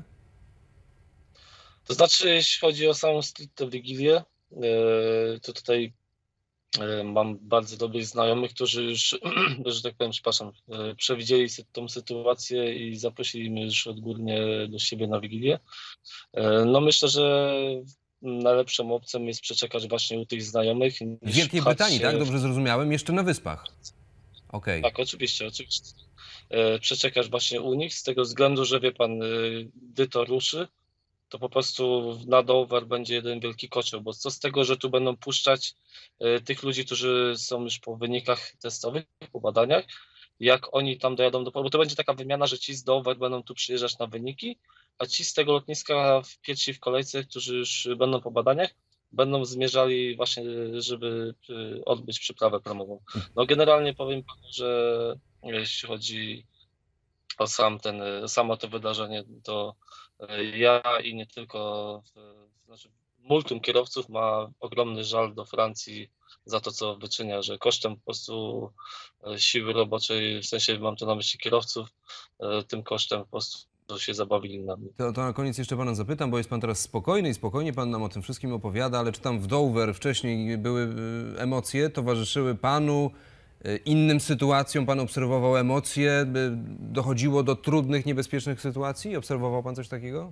To znaczy, jeśli chodzi o samą stricte Wigilię, to tutaj mam bardzo dobrych znajomych, którzy już, że tak powiem, przepraszam, przewidzieli tą sytuację i zaprosili mnie już odgórnie do siebie na Wigilię. No myślę, że najlepszą opcją jest przeczekać właśnie u tych znajomych. W Wielkiej Brytanii, tak? Dobrze zrozumiałem? Jeszcze na Wyspach. Okay. Tak, oczywiście, oczywiście. Przeczekasz właśnie u nich z tego względu, że wie pan, gdy to ruszy, to po prostu na Dover będzie jeden wielki kocioł, bo co z tego, że tu będą puszczać y, tych ludzi, którzy są już po wynikach testowych, po badaniach, jak oni tam dojadą do... Bo to będzie taka wymiana, że ci z Dover będą tu przyjeżdżać na wyniki, a ci z tego lotniska w pierwsi w kolejce, którzy już będą po badaniach, będą zmierzali właśnie, żeby odbyć przyprawę promową. No generalnie powiem panu, że jeśli chodzi o sam ten, samo to wydarzenie, to ja i nie tylko, znaczy multum kierowców ma ogromny żal do Francji za to, co wyczynia, że kosztem po prostu siły roboczej, w sensie mam tu na myśli kierowców, tym kosztem po prostu się zabawili na mnie. To, to na koniec jeszcze pana zapytam, bo jest pan teraz spokojny i spokojnie pan nam o tym wszystkim opowiada, ale czy tam w Dover wcześniej były emocje, towarzyszyły panu, innym sytuacjom pan obserwował emocje, dochodziło do trudnych, niebezpiecznych sytuacji? Obserwował pan coś takiego?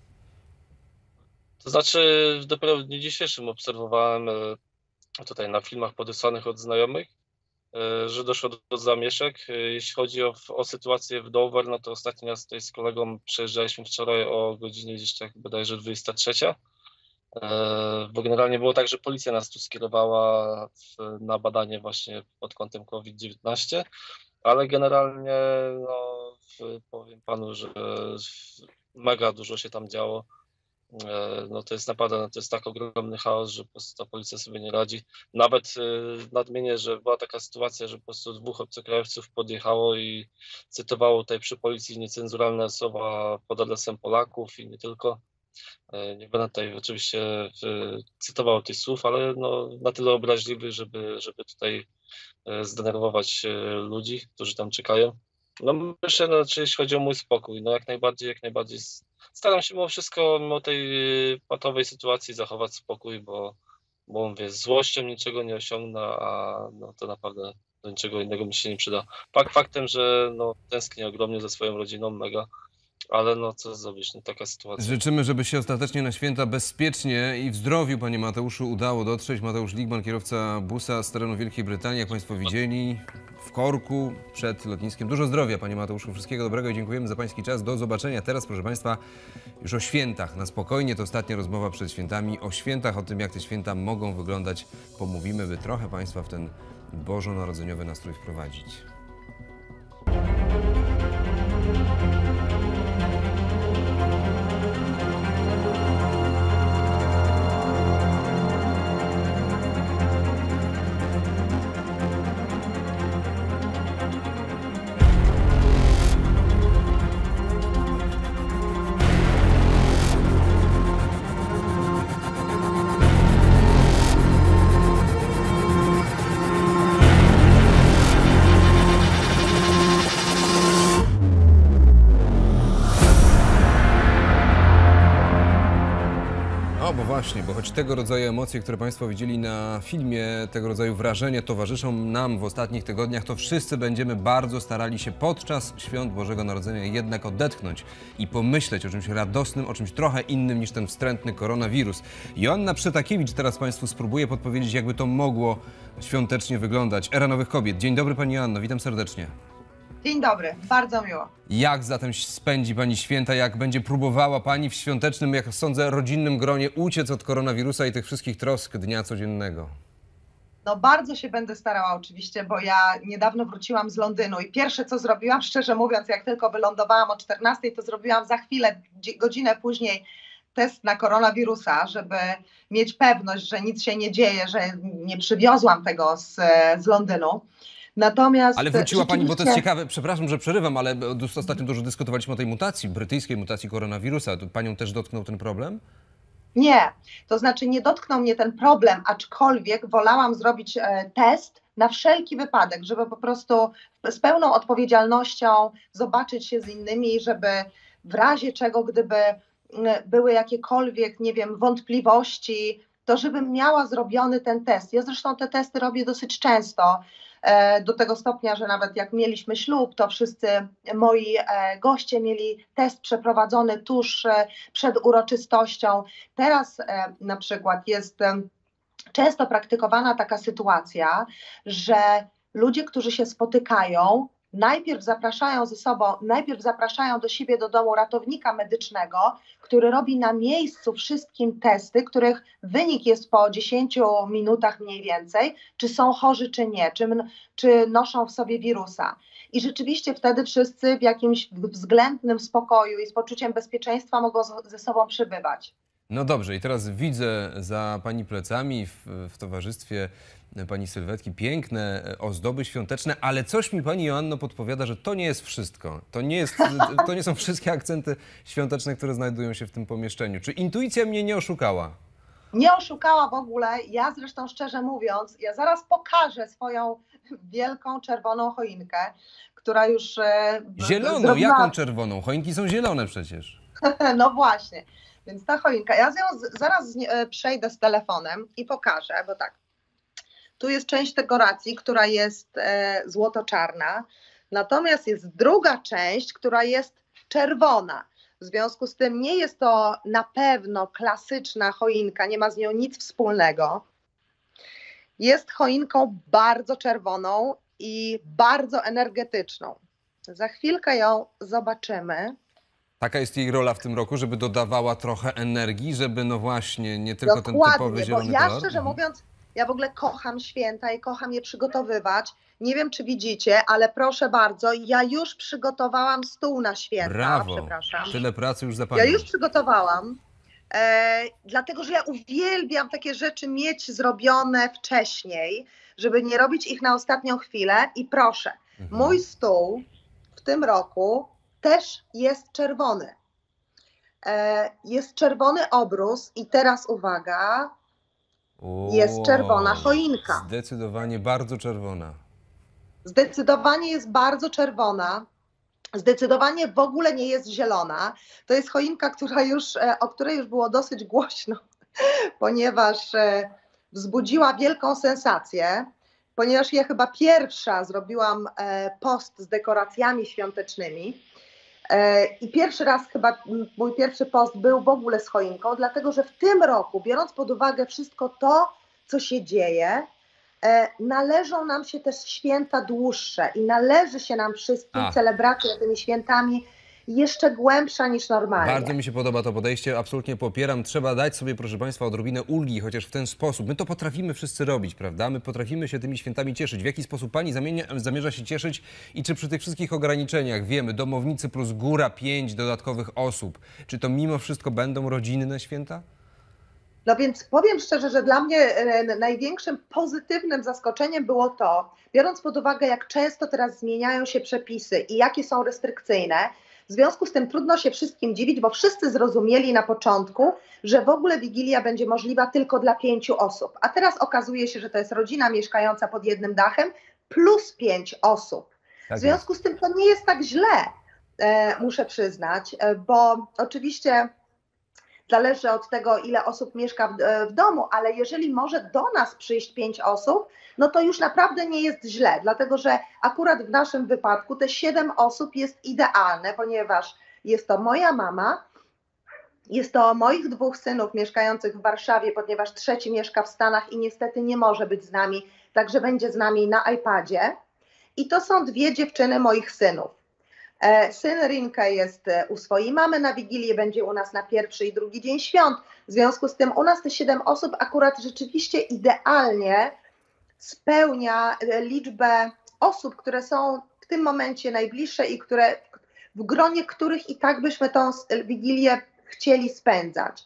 To znaczy dopiero w dniu dzisiejszym obserwowałem tutaj na filmach podesłanych od znajomych, że doszło do zamieszek. Jeśli chodzi o, o sytuację w Dover, no to ostatni raz tutaj z kolegą przejeżdżaliśmy wczoraj o godzinie gdzieś tak bodajże dwudziesta trzecia. Bo generalnie było tak, że policja nas tu skierowała w, na badanie właśnie pod kątem COVID dziewiętnaście, ale generalnie no, powiem panu, że mega dużo się tam działo. No to jest naprawdę, no to jest tak ogromny chaos, że po prostu ta policja sobie nie radzi. Nawet nadmienię, że była taka sytuacja, że po prostu dwóch obcokrajowców podjechało i cytowało tutaj przy policji niecenzuralne słowa pod adresem Polaków i nie tylko. Nie będę tutaj oczywiście cytował tych słów, ale no na tyle obraźliwy, żeby, żeby tutaj zdenerwować ludzi, którzy tam czekają. No myślę, no, czy jeśli chodzi o mój spokój, no jak najbardziej, jak najbardziej staram się mimo wszystko, mimo tej patowej sytuacji zachować spokój, bo, bo mówię, złością niczego nie osiągnę, a no, to naprawdę do niczego innego mi się nie przyda. Fakt faktem, że no, tęsknię ogromnie za swoją rodziną, mega. Ale no co zrobić, no taka sytuacja. Życzymy, żeby się ostatecznie na święta bezpiecznie i w zdrowiu, panie Mateuszu, udało dotrzeć. Mateusz Ligman, kierowca busa z terenu Wielkiej Brytanii, jak państwo widzieli, w korku przed lotniskiem. Dużo zdrowia, panie Mateuszu, wszystkiego dobrego i dziękujemy za pański czas. Do zobaczenia teraz, proszę państwa, już o świętach. Na spokojnie, to ostatnia rozmowa przed świętami. O świętach, o tym, jak te święta mogą wyglądać, pomówimy, by trochę państwa w ten bożonarodzeniowy nastrój wprowadzić. właśnie, bo choć tego rodzaju emocje, które Państwo widzieli na filmie, tego rodzaju wrażenia towarzyszą nam w ostatnich tygodniach, to wszyscy będziemy bardzo starali się podczas Świąt Bożego Narodzenia jednak odetchnąć i pomyśleć o czymś radosnym, o czymś trochę innym niż ten wstrętny koronawirus. Joanna Przetakiewicz teraz Państwu spróbuje podpowiedzieć, jakby to mogło świątecznie wyglądać. Era Nowych Kobiet. Dzień dobry Pani Joanno, witam serdecznie. Dzień dobry, bardzo miło. Jak zatem spędzi Pani święta, jak będzie próbowała Pani w świątecznym, jak sądzę, rodzinnym gronie uciec od koronawirusa i tych wszystkich trosk dnia codziennego? No bardzo się będę starała oczywiście, bo ja niedawno wróciłam z Londynu i pierwsze co zrobiłam, szczerze mówiąc, jak tylko wylądowałam o czternastej, to zrobiłam za chwilę, godzinę później test na koronawirusa, żeby mieć pewność, że nic się nie dzieje, że nie przywiozłam tego z, z Londynu. Natomiast ale wróciła Pani, bo to jest rzeczywiście- ciekawe, przepraszam, że przerywam, ale ostatnio dużo dyskutowaliśmy o tej mutacji, brytyjskiej mutacji koronawirusa. To Panią też dotknął ten problem? Nie, to znaczy nie dotknął mnie ten problem, aczkolwiek wolałam zrobić e, test na wszelki wypadek, żeby po prostu z pełną odpowiedzialnością zobaczyć się z innymi, żeby w razie czego, gdyby m, były jakiekolwiek, nie wiem, wątpliwości, to żebym miała zrobiony ten test. Ja zresztą te testy robię dosyć często, e, do tego stopnia, że nawet jak mieliśmy ślub, to wszyscy moi e, goście mieli test przeprowadzony tuż e, przed uroczystością. Teraz e, na przykład jest e, często praktykowana taka sytuacja, że ludzie, którzy się spotykają, najpierw zapraszają ze sobą, najpierw zapraszają do siebie do domu ratownika medycznego, który robi na miejscu wszystkim testy, których wynik jest po dziesięciu minutach mniej więcej, czy są chorzy, czy nie, czy, czy noszą w sobie wirusa. I rzeczywiście wtedy wszyscy w jakimś względnym spokoju i z poczuciem bezpieczeństwa mogą z, ze sobą przybywać. No dobrze, i teraz widzę za Pani plecami w, w towarzystwie Pani Sylwetki piękne ozdoby świąteczne, ale coś mi Pani Joanno podpowiada, że to nie jest wszystko. To nie, jest, to nie są wszystkie akcenty świąteczne, które znajdują się w tym pomieszczeniu. Czy intuicja mnie nie oszukała? Nie oszukała w ogóle. Ja zresztą szczerze mówiąc, ja zaraz pokażę swoją wielką czerwoną choinkę, która już... E, Zieloną? zrobiła... Jaką czerwoną? Choinki są zielone przecież. No właśnie. Więc ta choinka, ja z nią z, zaraz z nie, e, przejdę z telefonem i pokażę, bo tak, tu jest część dekoracji, która jest e, złoto-czarna, natomiast jest druga część, która jest czerwona. W związku z tym nie jest to na pewno klasyczna choinka, nie ma z nią nic wspólnego. Jest choinką bardzo czerwoną i bardzo energetyczną. Za chwilkę ją zobaczymy. Taka jest jej rola w tym roku, żeby dodawała trochę energii, żeby no właśnie nie tylko Dokładnie, ten typowy zielony bo ja kolor. szczerze Mhm. mówiąc, ja w ogóle kocham święta i kocham je przygotowywać. Nie wiem, czy widzicie, ale proszę bardzo, ja już przygotowałam stół na święta. Brawo, Przepraszam. tyle pracy już za Panią. Ja już przygotowałam, e, dlatego że ja uwielbiam takie rzeczy mieć zrobione wcześniej, żeby nie robić ich na ostatnią chwilę. I proszę, Mhm. mój stół w tym roku też jest czerwony. E, jest czerwony obrus i teraz uwaga, jest O, czerwona choinka. Zdecydowanie bardzo czerwona. Zdecydowanie jest bardzo czerwona. Zdecydowanie w ogóle nie jest zielona. To jest choinka, która już, e, o której już było dosyć głośno, ponieważ e, wzbudziła wielką sensację, ponieważ ja chyba pierwsza zrobiłam e, post z dekoracjami świątecznymi. E, I pierwszy raz chyba m, mój pierwszy post był w ogóle z choinką, dlatego że w tym roku, biorąc pod uwagę wszystko to, co się dzieje, e, należą nam się też święta dłuższe i należy się nam wszystkim A. celebracja tymi świętami jeszcze głębsza niż normalnie. Bardzo mi się podoba to podejście, absolutnie popieram. Trzeba dać sobie, proszę Państwa, odrobinę ulgi, chociaż w ten sposób. My to potrafimy wszyscy robić, prawda? My potrafimy się tymi świętami cieszyć. W jaki sposób Pani zamienia, zamierza się cieszyć i czy przy tych wszystkich ograniczeniach, wiemy, domownicy plus góra pięć dodatkowych osób, czy to mimo wszystko będą rodzinne święta? No więc powiem szczerze, że dla mnie e, największym pozytywnym zaskoczeniem było to, biorąc pod uwagę, jak często teraz zmieniają się przepisy i jakie są restrykcyjne, w związku z tym trudno się wszystkim dziwić, bo wszyscy zrozumieli na początku, że w ogóle Wigilia będzie możliwa tylko dla pięciu osób. A teraz okazuje się, że to jest rodzina mieszkająca pod jednym dachem plus pięć osób. Tak W związku z tym to nie jest tak źle, e, muszę przyznać, e, bo oczywiście zależy od tego, ile osób mieszka w, w domu, ale jeżeli może do nas przyjść pięć osób, no to już naprawdę nie jest źle, dlatego że akurat w naszym wypadku te siedem osób jest idealne, ponieważ jest to moja mama, jest to moich dwóch synów mieszkających w Warszawie, ponieważ trzeci mieszka w Stanach i niestety nie może być z nami, także będzie z nami na iPadzie. I to są dwie dziewczyny moich synów. Syn Rinka jest u swojej mamy na Wigilię, będzie u nas na pierwszy i drugi dzień świąt. W związku z tym u nas te siedem osób akurat rzeczywiście idealnie spełnia liczbę osób, które są w tym momencie najbliższe i które, w gronie których i tak byśmy tą Wigilię chcieli spędzać.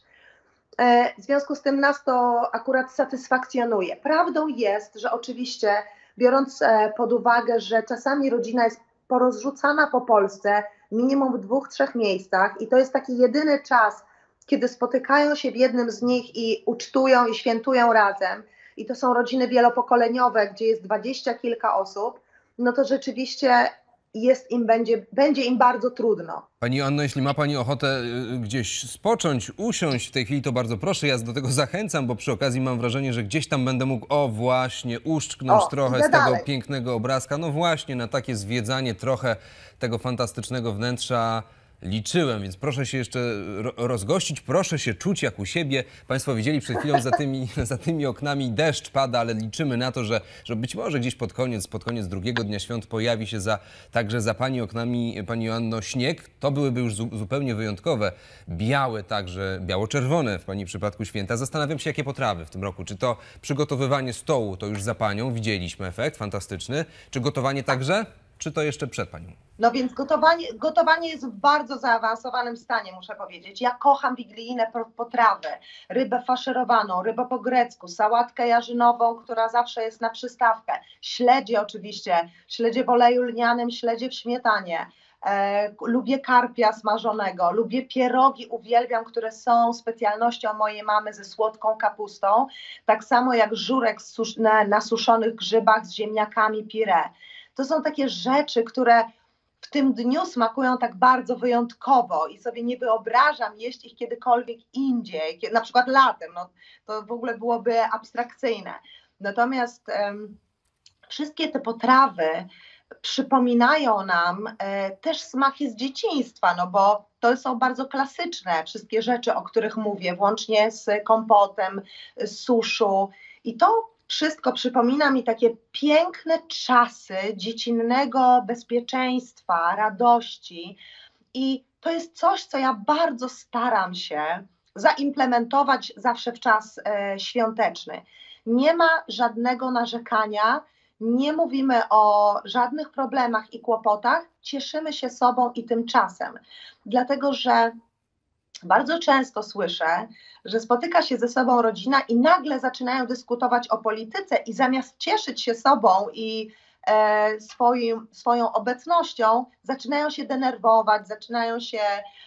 W związku z tym nas to akurat satysfakcjonuje. Prawdą jest, że oczywiście biorąc pod uwagę, że czasami rodzina jest porozrzucana po Polsce, minimum w dwóch, trzech miejscach i to jest taki jedyny czas, kiedy spotykają się w jednym z nich i ucztują i świętują razem i to są rodziny wielopokoleniowe, gdzie jest dwadzieścia kilka osób, no to rzeczywiście jest im, będzie, będzie im bardzo trudno. Pani Anno, jeśli ma Pani ochotę gdzieś spocząć, usiąść w tej chwili, to bardzo proszę, ja do tego zachęcam, bo przy okazji mam wrażenie, że gdzieś tam będę mógł, o właśnie, uszczknąć o, trochę z tego dalej. pięknego obrazka. No właśnie, na takie zwiedzanie trochę tego fantastycznego wnętrza liczyłem, więc proszę się jeszcze rozgościć, proszę się czuć jak u siebie. Państwo widzieli przed chwilą za tymi, za tymi oknami deszcz pada, ale liczymy na to, że, że być może gdzieś pod koniec, pod koniec drugiego dnia świąt pojawi się za, także za Pani oknami, Pani Joanno, śnieg. To byłyby już zu, zupełnie wyjątkowe. Białe także, biało-czerwone w Pani przypadku święta. Zastanawiam się, jakie potrawy w tym roku. Czy to przygotowywanie stołu to już za Panią, widzieliśmy efekt fantastyczny. Czy gotowanie także? Czy to jeszcze przed Panią? No więc gotowanie, gotowanie jest w bardzo zaawansowanym stanie, muszę powiedzieć. Ja kocham wigilijne potrawy, rybę faszerowaną, rybę po grecku, sałatkę jarzynową, która zawsze jest na przystawkę, śledzie oczywiście, śledzie w oleju lnianym, śledzie w śmietanie. E, lubię karpia smażonego, lubię pierogi, uwielbiam, które są specjalnością mojej mamy ze słodką kapustą, tak samo jak żurek sus na, na suszonych grzybach z ziemniakami pire. To są takie rzeczy, które w tym dniu smakują tak bardzo wyjątkowo i sobie nie wyobrażam jeść ich kiedykolwiek indziej, kiedy, na przykład latem, no, to w ogóle byłoby abstrakcyjne. Natomiast um, wszystkie te potrawy przypominają nam e, też smaki z dzieciństwa, no bo to są bardzo klasyczne wszystkie rzeczy, o których mówię, włącznie z kompotem, z suszu i to wszystko przypomina mi takie piękne czasy dziecinnego bezpieczeństwa, radości i to jest coś, co ja bardzo staram się zaimplementować zawsze w czas e, świąteczny. Nie ma żadnego narzekania, nie mówimy o żadnych problemach i kłopotach, cieszymy się sobą i tym czasem, dlatego że bardzo często słyszę, że spotyka się ze sobą rodzina i nagle zaczynają dyskutować o polityce i zamiast cieszyć się sobą i e, swoim, swoją obecnością, zaczynają się denerwować, zaczynają się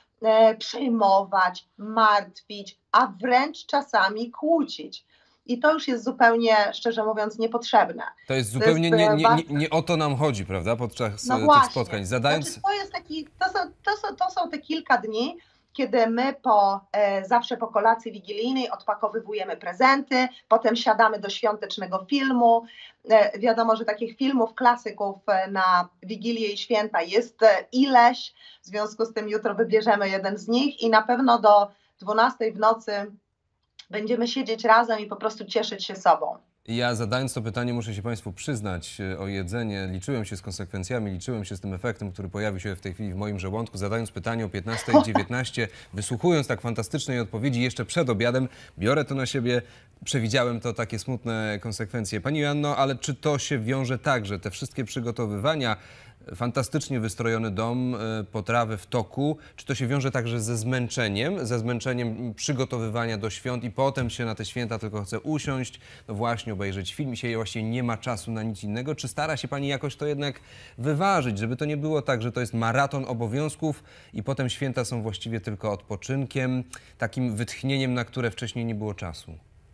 e, przejmować, martwić, a wręcz czasami kłócić. I to już jest zupełnie, szczerze mówiąc, niepotrzebne. To jest zupełnie to jest, nie, nie, nie, nie o to nam chodzi, prawda, podczas no tych właśnie. spotkań. Zadając... Znaczy, to, jest taki, to, są, to, są, to są te kilka dni, kiedy my po, e, zawsze po kolacji wigilijnej odpakowywujemy prezenty, potem siadamy do świątecznego filmu. E, wiadomo, że takich filmów, klasyków e, na Wigilię i Święta jest e, ileś, w związku z tym jutro wybierzemy jeden z nich i na pewno do dwunastej w nocy będziemy siedzieć razem i po prostu cieszyć się sobą. Ja zadając to pytanie muszę się Państwu przyznać o jedzenie. Liczyłem się z konsekwencjami, liczyłem się z tym efektem, który pojawi się w tej chwili w moim żołądku. Zadając pytanie o piętnastej dziewiętnaście, wysłuchując tak fantastycznej odpowiedzi jeszcze przed obiadem, biorę to na siebie. Przewidziałem to, takie smutne konsekwencje. Pani Joanno, ale czy to się wiąże tak, że te wszystkie przygotowywania, fantastycznie wystrojony dom, potrawy w toku, czy to się wiąże także ze zmęczeniem, ze zmęczeniem przygotowywania do świąt i potem się na te święta tylko chce usiąść, no właśnie obejrzeć film i się właściwie nie ma czasu na nic innego? Czy stara się Pani jakoś to jednak wyważyć, żeby to nie było tak, że to jest maraton obowiązków i potem święta są właściwie tylko odpoczynkiem, takim wytchnieniem, na które wcześniej nie było czasu?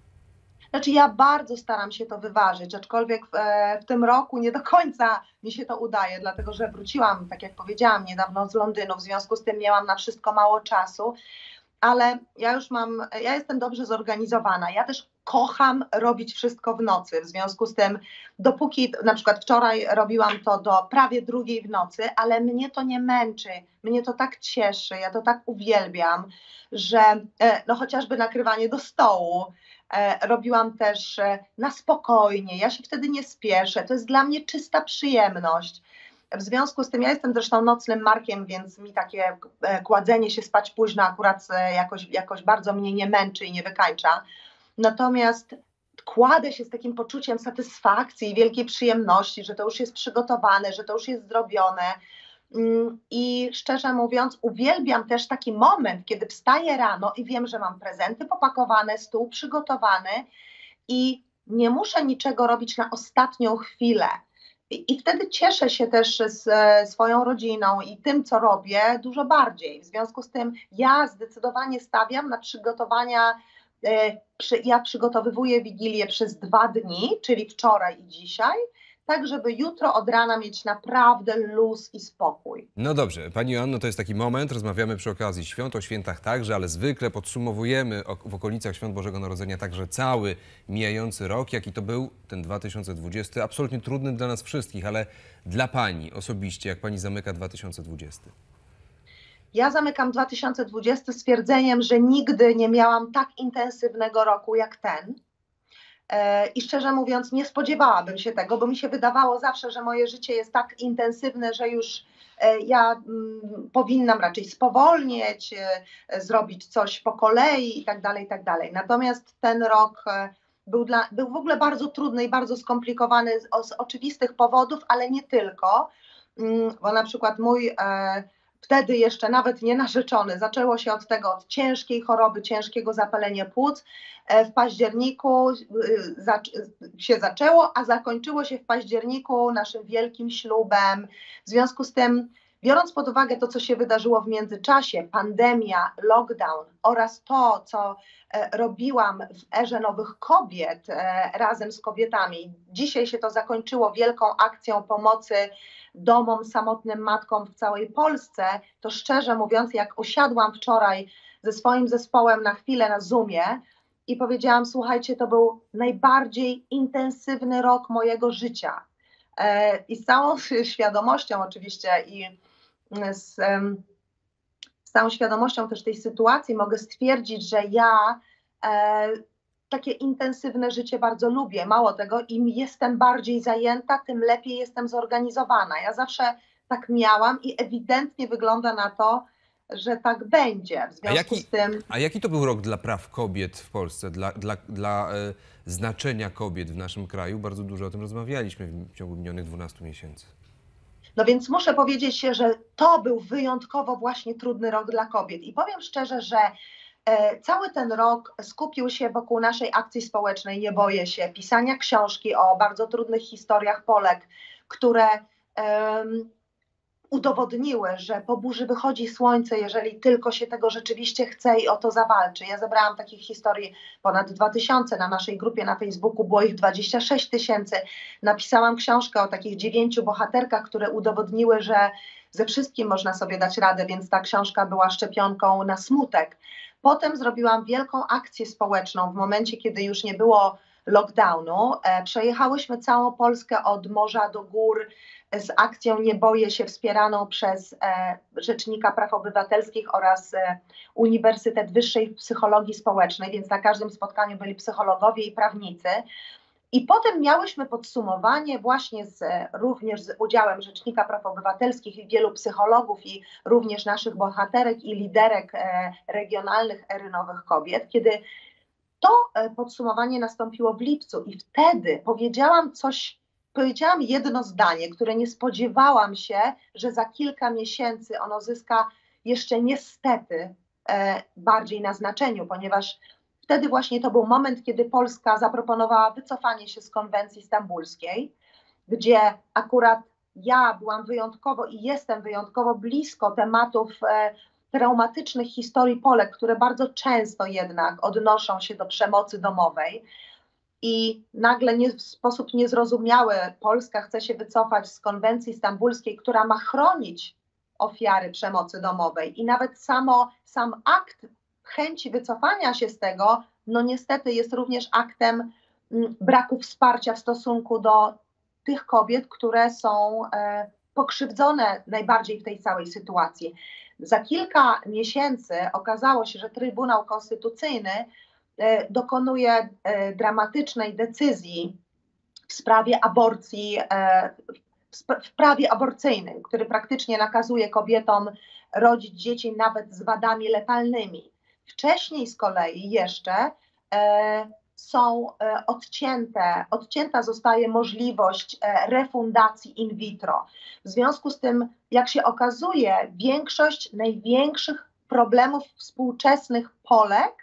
Znaczy ja bardzo staram się to wyważyć, aczkolwiek w, e, w tym roku nie do końca mi się to udaje, dlatego że wróciłam, tak jak powiedziałam, niedawno z Londynu, w związku z tym miałam na wszystko mało czasu, ale ja już mam, ja jestem dobrze zorganizowana. Ja też kocham robić wszystko w nocy. W związku z tym, dopóki na przykład wczoraj robiłam to do prawie drugiej w nocy, ale mnie to nie męczy, mnie to tak cieszy, ja to tak uwielbiam, że no chociażby nakrywanie do stołu e, robiłam też na spokojnie, ja się wtedy nie spieszę, to jest dla mnie czysta przyjemność. W związku z tym ja jestem zresztą nocnym markiem, więc mi takie kładzenie się spać późno akurat jakoś, jakoś bardzo mnie nie męczy i nie wykańcza. Natomiast kładę się z takim poczuciem satysfakcji i wielkiej przyjemności, że to już jest przygotowane, że to już jest zrobione. I szczerze mówiąc, uwielbiam też taki moment, kiedy wstaję rano i wiem, że mam prezenty popakowane, stół przygotowany i nie muszę niczego robić na ostatnią chwilę. I wtedy cieszę się też z swoją rodziną i tym, co robię, dużo bardziej. W związku z tym ja zdecydowanie stawiam na przygotowania, ja przygotowywuję Wigilię przez dwa dni, czyli wczoraj i dzisiaj, tak żeby jutro od rana mieć naprawdę luz i spokój. No dobrze, Pani Joanno, to jest taki moment, rozmawiamy przy okazji świąt, o świętach także, ale zwykle podsumowujemy w okolicach Świąt Bożego Narodzenia także cały mijający rok, jaki to był ten dwa tysiące dwudziesty, absolutnie trudny dla nas wszystkich, ale dla Pani osobiście, jak Pani zamyka dwa tysiące dwudziesty? Ja zamykam dwa tysiące dwudziesty stwierdzeniem, że nigdy nie miałam tak intensywnego roku jak ten. I szczerze mówiąc, nie spodziewałabym się tego, bo mi się wydawało zawsze, że moje życie jest tak intensywne, że już ja mm, powinnam raczej spowolnieć, zrobić coś po kolei i tak dalej, i tak dalej. Natomiast ten rok był, dla, był w ogóle bardzo trudny i bardzo skomplikowany z, z oczywistych powodów, ale nie tylko, bo na przykład mój e, wtedy jeszcze nawet nie narzeczony, zaczęło się od tego, od ciężkiej choroby, ciężkiego zapalenia płuc. W październiku się zaczęło, a zakończyło się w październiku naszym wielkim ślubem. W związku z tym, biorąc pod uwagę to, co się wydarzyło w międzyczasie, pandemia, lockdown oraz to, co robiłam w erze nowych kobiet razem z kobietami. Dzisiaj się to zakończyło wielką akcją pomocy domom, samotnym matkom w całej Polsce. To szczerze mówiąc, jak usiadłam wczoraj ze swoim zespołem na chwilę na Zoomie i powiedziałam, słuchajcie, to był najbardziej intensywny rok mojego życia. I z całą świadomością oczywiście i z, z całą świadomością też tej sytuacji mogę stwierdzić, że ja e, takie intensywne życie bardzo lubię. Mało tego, im jestem bardziej zajęta, tym lepiej jestem zorganizowana. Ja zawsze tak miałam i ewidentnie wygląda na to, że tak będzie. W związku a, jaki, z tym... a jaki to był rok dla praw kobiet w Polsce, dla, dla, dla e, znaczenia kobiet w naszym kraju? Bardzo dużo o tym rozmawialiśmy w ciągu minionych dwunastu miesięcy. No więc muszę powiedzieć, że to był wyjątkowo właśnie trudny rok dla kobiet. I powiem szczerze, że e, cały ten rok skupił się wokół naszej akcji społecznej Nie boję się, pisania książki o bardzo trudnych historiach Polek, które e, udowodniły, że po burzy wychodzi słońce, jeżeli tylko się tego rzeczywiście chce i o to zawalczy. Ja zebrałam takich historii ponad dwa tysiące, na naszej grupie na Facebooku było ich dwadzieścia sześć tysięcy. Napisałam książkę o takich dziewięciu bohaterkach, które udowodniły, że ze wszystkim można sobie dać radę, więc ta książka była szczepionką na smutek. Potem zrobiłam wielką akcję społeczną w momencie, kiedy już nie było lockdownu. E, przejechałyśmy całą Polskę od morza do gór z akcją Nie boję się, wspieraną przez e, Rzecznika Praw Obywatelskich oraz e, Uniwersytet Wyższej Psychologii Społecznej, więc na każdym spotkaniu byli psychologowie i prawnicy. I potem miałyśmy podsumowanie właśnie z, również z udziałem Rzecznika Praw Obywatelskich i wielu psychologów i również naszych bohaterek i liderek e, regionalnych ery Nowych Kobiet, kiedy to e, podsumowanie nastąpiło w lipcu i wtedy powiedziałam coś, powiedziałam jedno zdanie, które nie spodziewałam się, że za kilka miesięcy ono zyska jeszcze niestety e, bardziej na znaczeniu, ponieważ wtedy właśnie to był moment, kiedy Polska zaproponowała wycofanie się z konwencji stambulskiej, gdzie akurat ja byłam wyjątkowo i jestem wyjątkowo blisko tematów e, traumatycznych historii Polek, które bardzo często jednak odnoszą się do przemocy domowej. I nagle nie, w sposób niezrozumiały Polska chce się wycofać z konwencji stambulskiej, która ma chronić ofiary przemocy domowej. I nawet samo, sam akt chęci wycofania się z tego, no niestety jest również aktem braku wsparcia w stosunku do tych kobiet, które są pokrzywdzone najbardziej w tej całej sytuacji. Za kilka miesięcy okazało się, że Trybunał Konstytucyjny dokonuje dramatycznej decyzji w sprawie aborcji, w prawie aborcyjnym, który praktycznie nakazuje kobietom rodzić dzieci nawet z wadami letalnymi. Wcześniej z kolei jeszcze są odcięte, odcięta zostaje możliwość refundacji in vitro. W związku z tym, jak się okazuje, większość największych problemów współczesnych Polek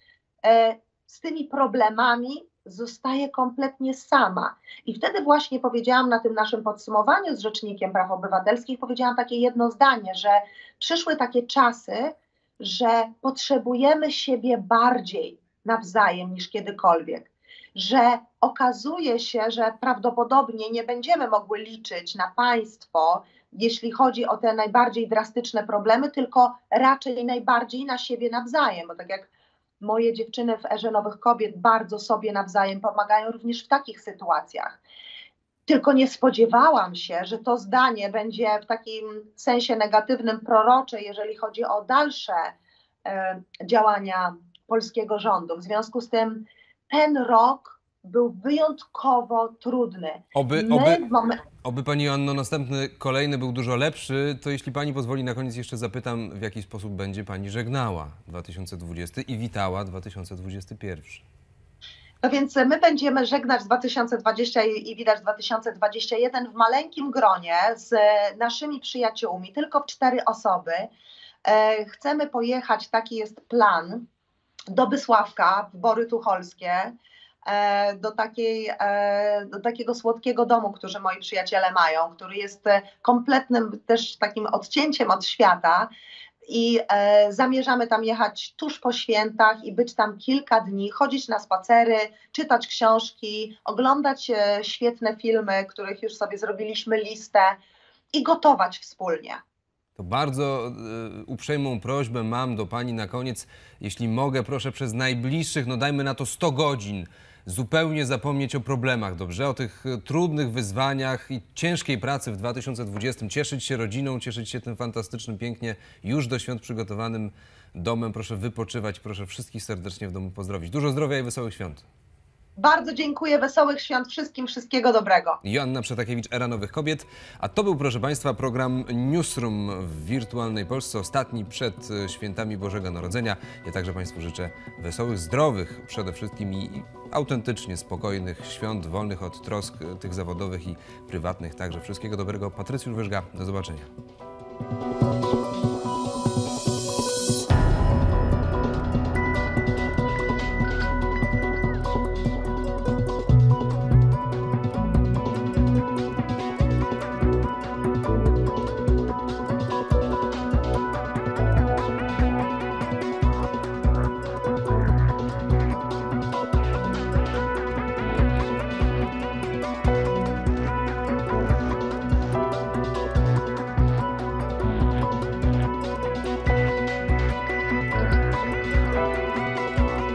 z tymi problemami zostaje kompletnie sama. I wtedy właśnie powiedziałam na tym naszym podsumowaniu z Rzecznikiem Praw Obywatelskich, powiedziałam takie jedno zdanie, że przyszły takie czasy, że potrzebujemy siebie bardziej nawzajem niż kiedykolwiek, że okazuje się, że prawdopodobnie nie będziemy mogły liczyć na państwo, jeśli chodzi o te najbardziej drastyczne problemy, tylko raczej najbardziej na siebie nawzajem, bo tak jak moje dziewczyny w Erze Nowych Kobiet bardzo sobie nawzajem pomagają również w takich sytuacjach. Tylko nie spodziewałam się, że to zdanie będzie w takim sensie negatywnym prorocze, jeżeli chodzi o dalsze e, działania polskiego rządu. W związku z tym ten rok był wyjątkowo trudny. Oby, My oby, mamy... oby pani Joanno, następny, kolejny był dużo lepszy. To jeśli pani pozwoli, na koniec jeszcze zapytam, w jaki sposób będzie pani żegnała dwa tysiące dwudziesty i witała dwa tysiące dwudziesty pierwszy. No więc my będziemy żegnać dwa tysiące dwudziesty i widać dwa tysiące dwudziesty jeden w maleńkim gronie z naszymi przyjaciółmi, tylko w cztery osoby. E, chcemy pojechać, taki jest plan, do Bysławka, w Bory Tucholskie, e, do, takiej, e, do takiego słodkiego domu, który moi przyjaciele mają, który jest kompletnym też takim odcięciem od świata. I e, zamierzamy tam jechać tuż po świętach i być tam kilka dni, chodzić na spacery, czytać książki, oglądać e, świetne filmy, których już sobie zrobiliśmy listę i gotować wspólnie. To bardzo y, uprzejmą prośbę mam do pani na koniec. Jeśli mogę, proszę przez najbliższych, no dajmy na to sto godzin, zupełnie zapomnieć o problemach, dobrze? O tych trudnych wyzwaniach i ciężkiej pracy w dwa tysiące dwudziestym. Cieszyć się rodziną, cieszyć się tym fantastycznym, pięknie już do świąt przygotowanym domem. Proszę wypoczywać, proszę wszystkich serdecznie w domu pozdrowić. Dużo zdrowia i wesołych świąt. Bardzo dziękuję, wesołych świąt wszystkim, wszystkiego dobrego. Joanna Przetakiewicz, Era Nowych Kobiet. A to był, proszę państwa, program Newsroom w wirtualnej Polsce, ostatni przed świętami Bożego Narodzenia. Ja także państwu życzę wesołych, zdrowych przede wszystkim i autentycznie spokojnych świąt, wolnych od trosk tych zawodowych i prywatnych. Także wszystkiego dobrego. Patrycjusz Wyżga, do zobaczenia.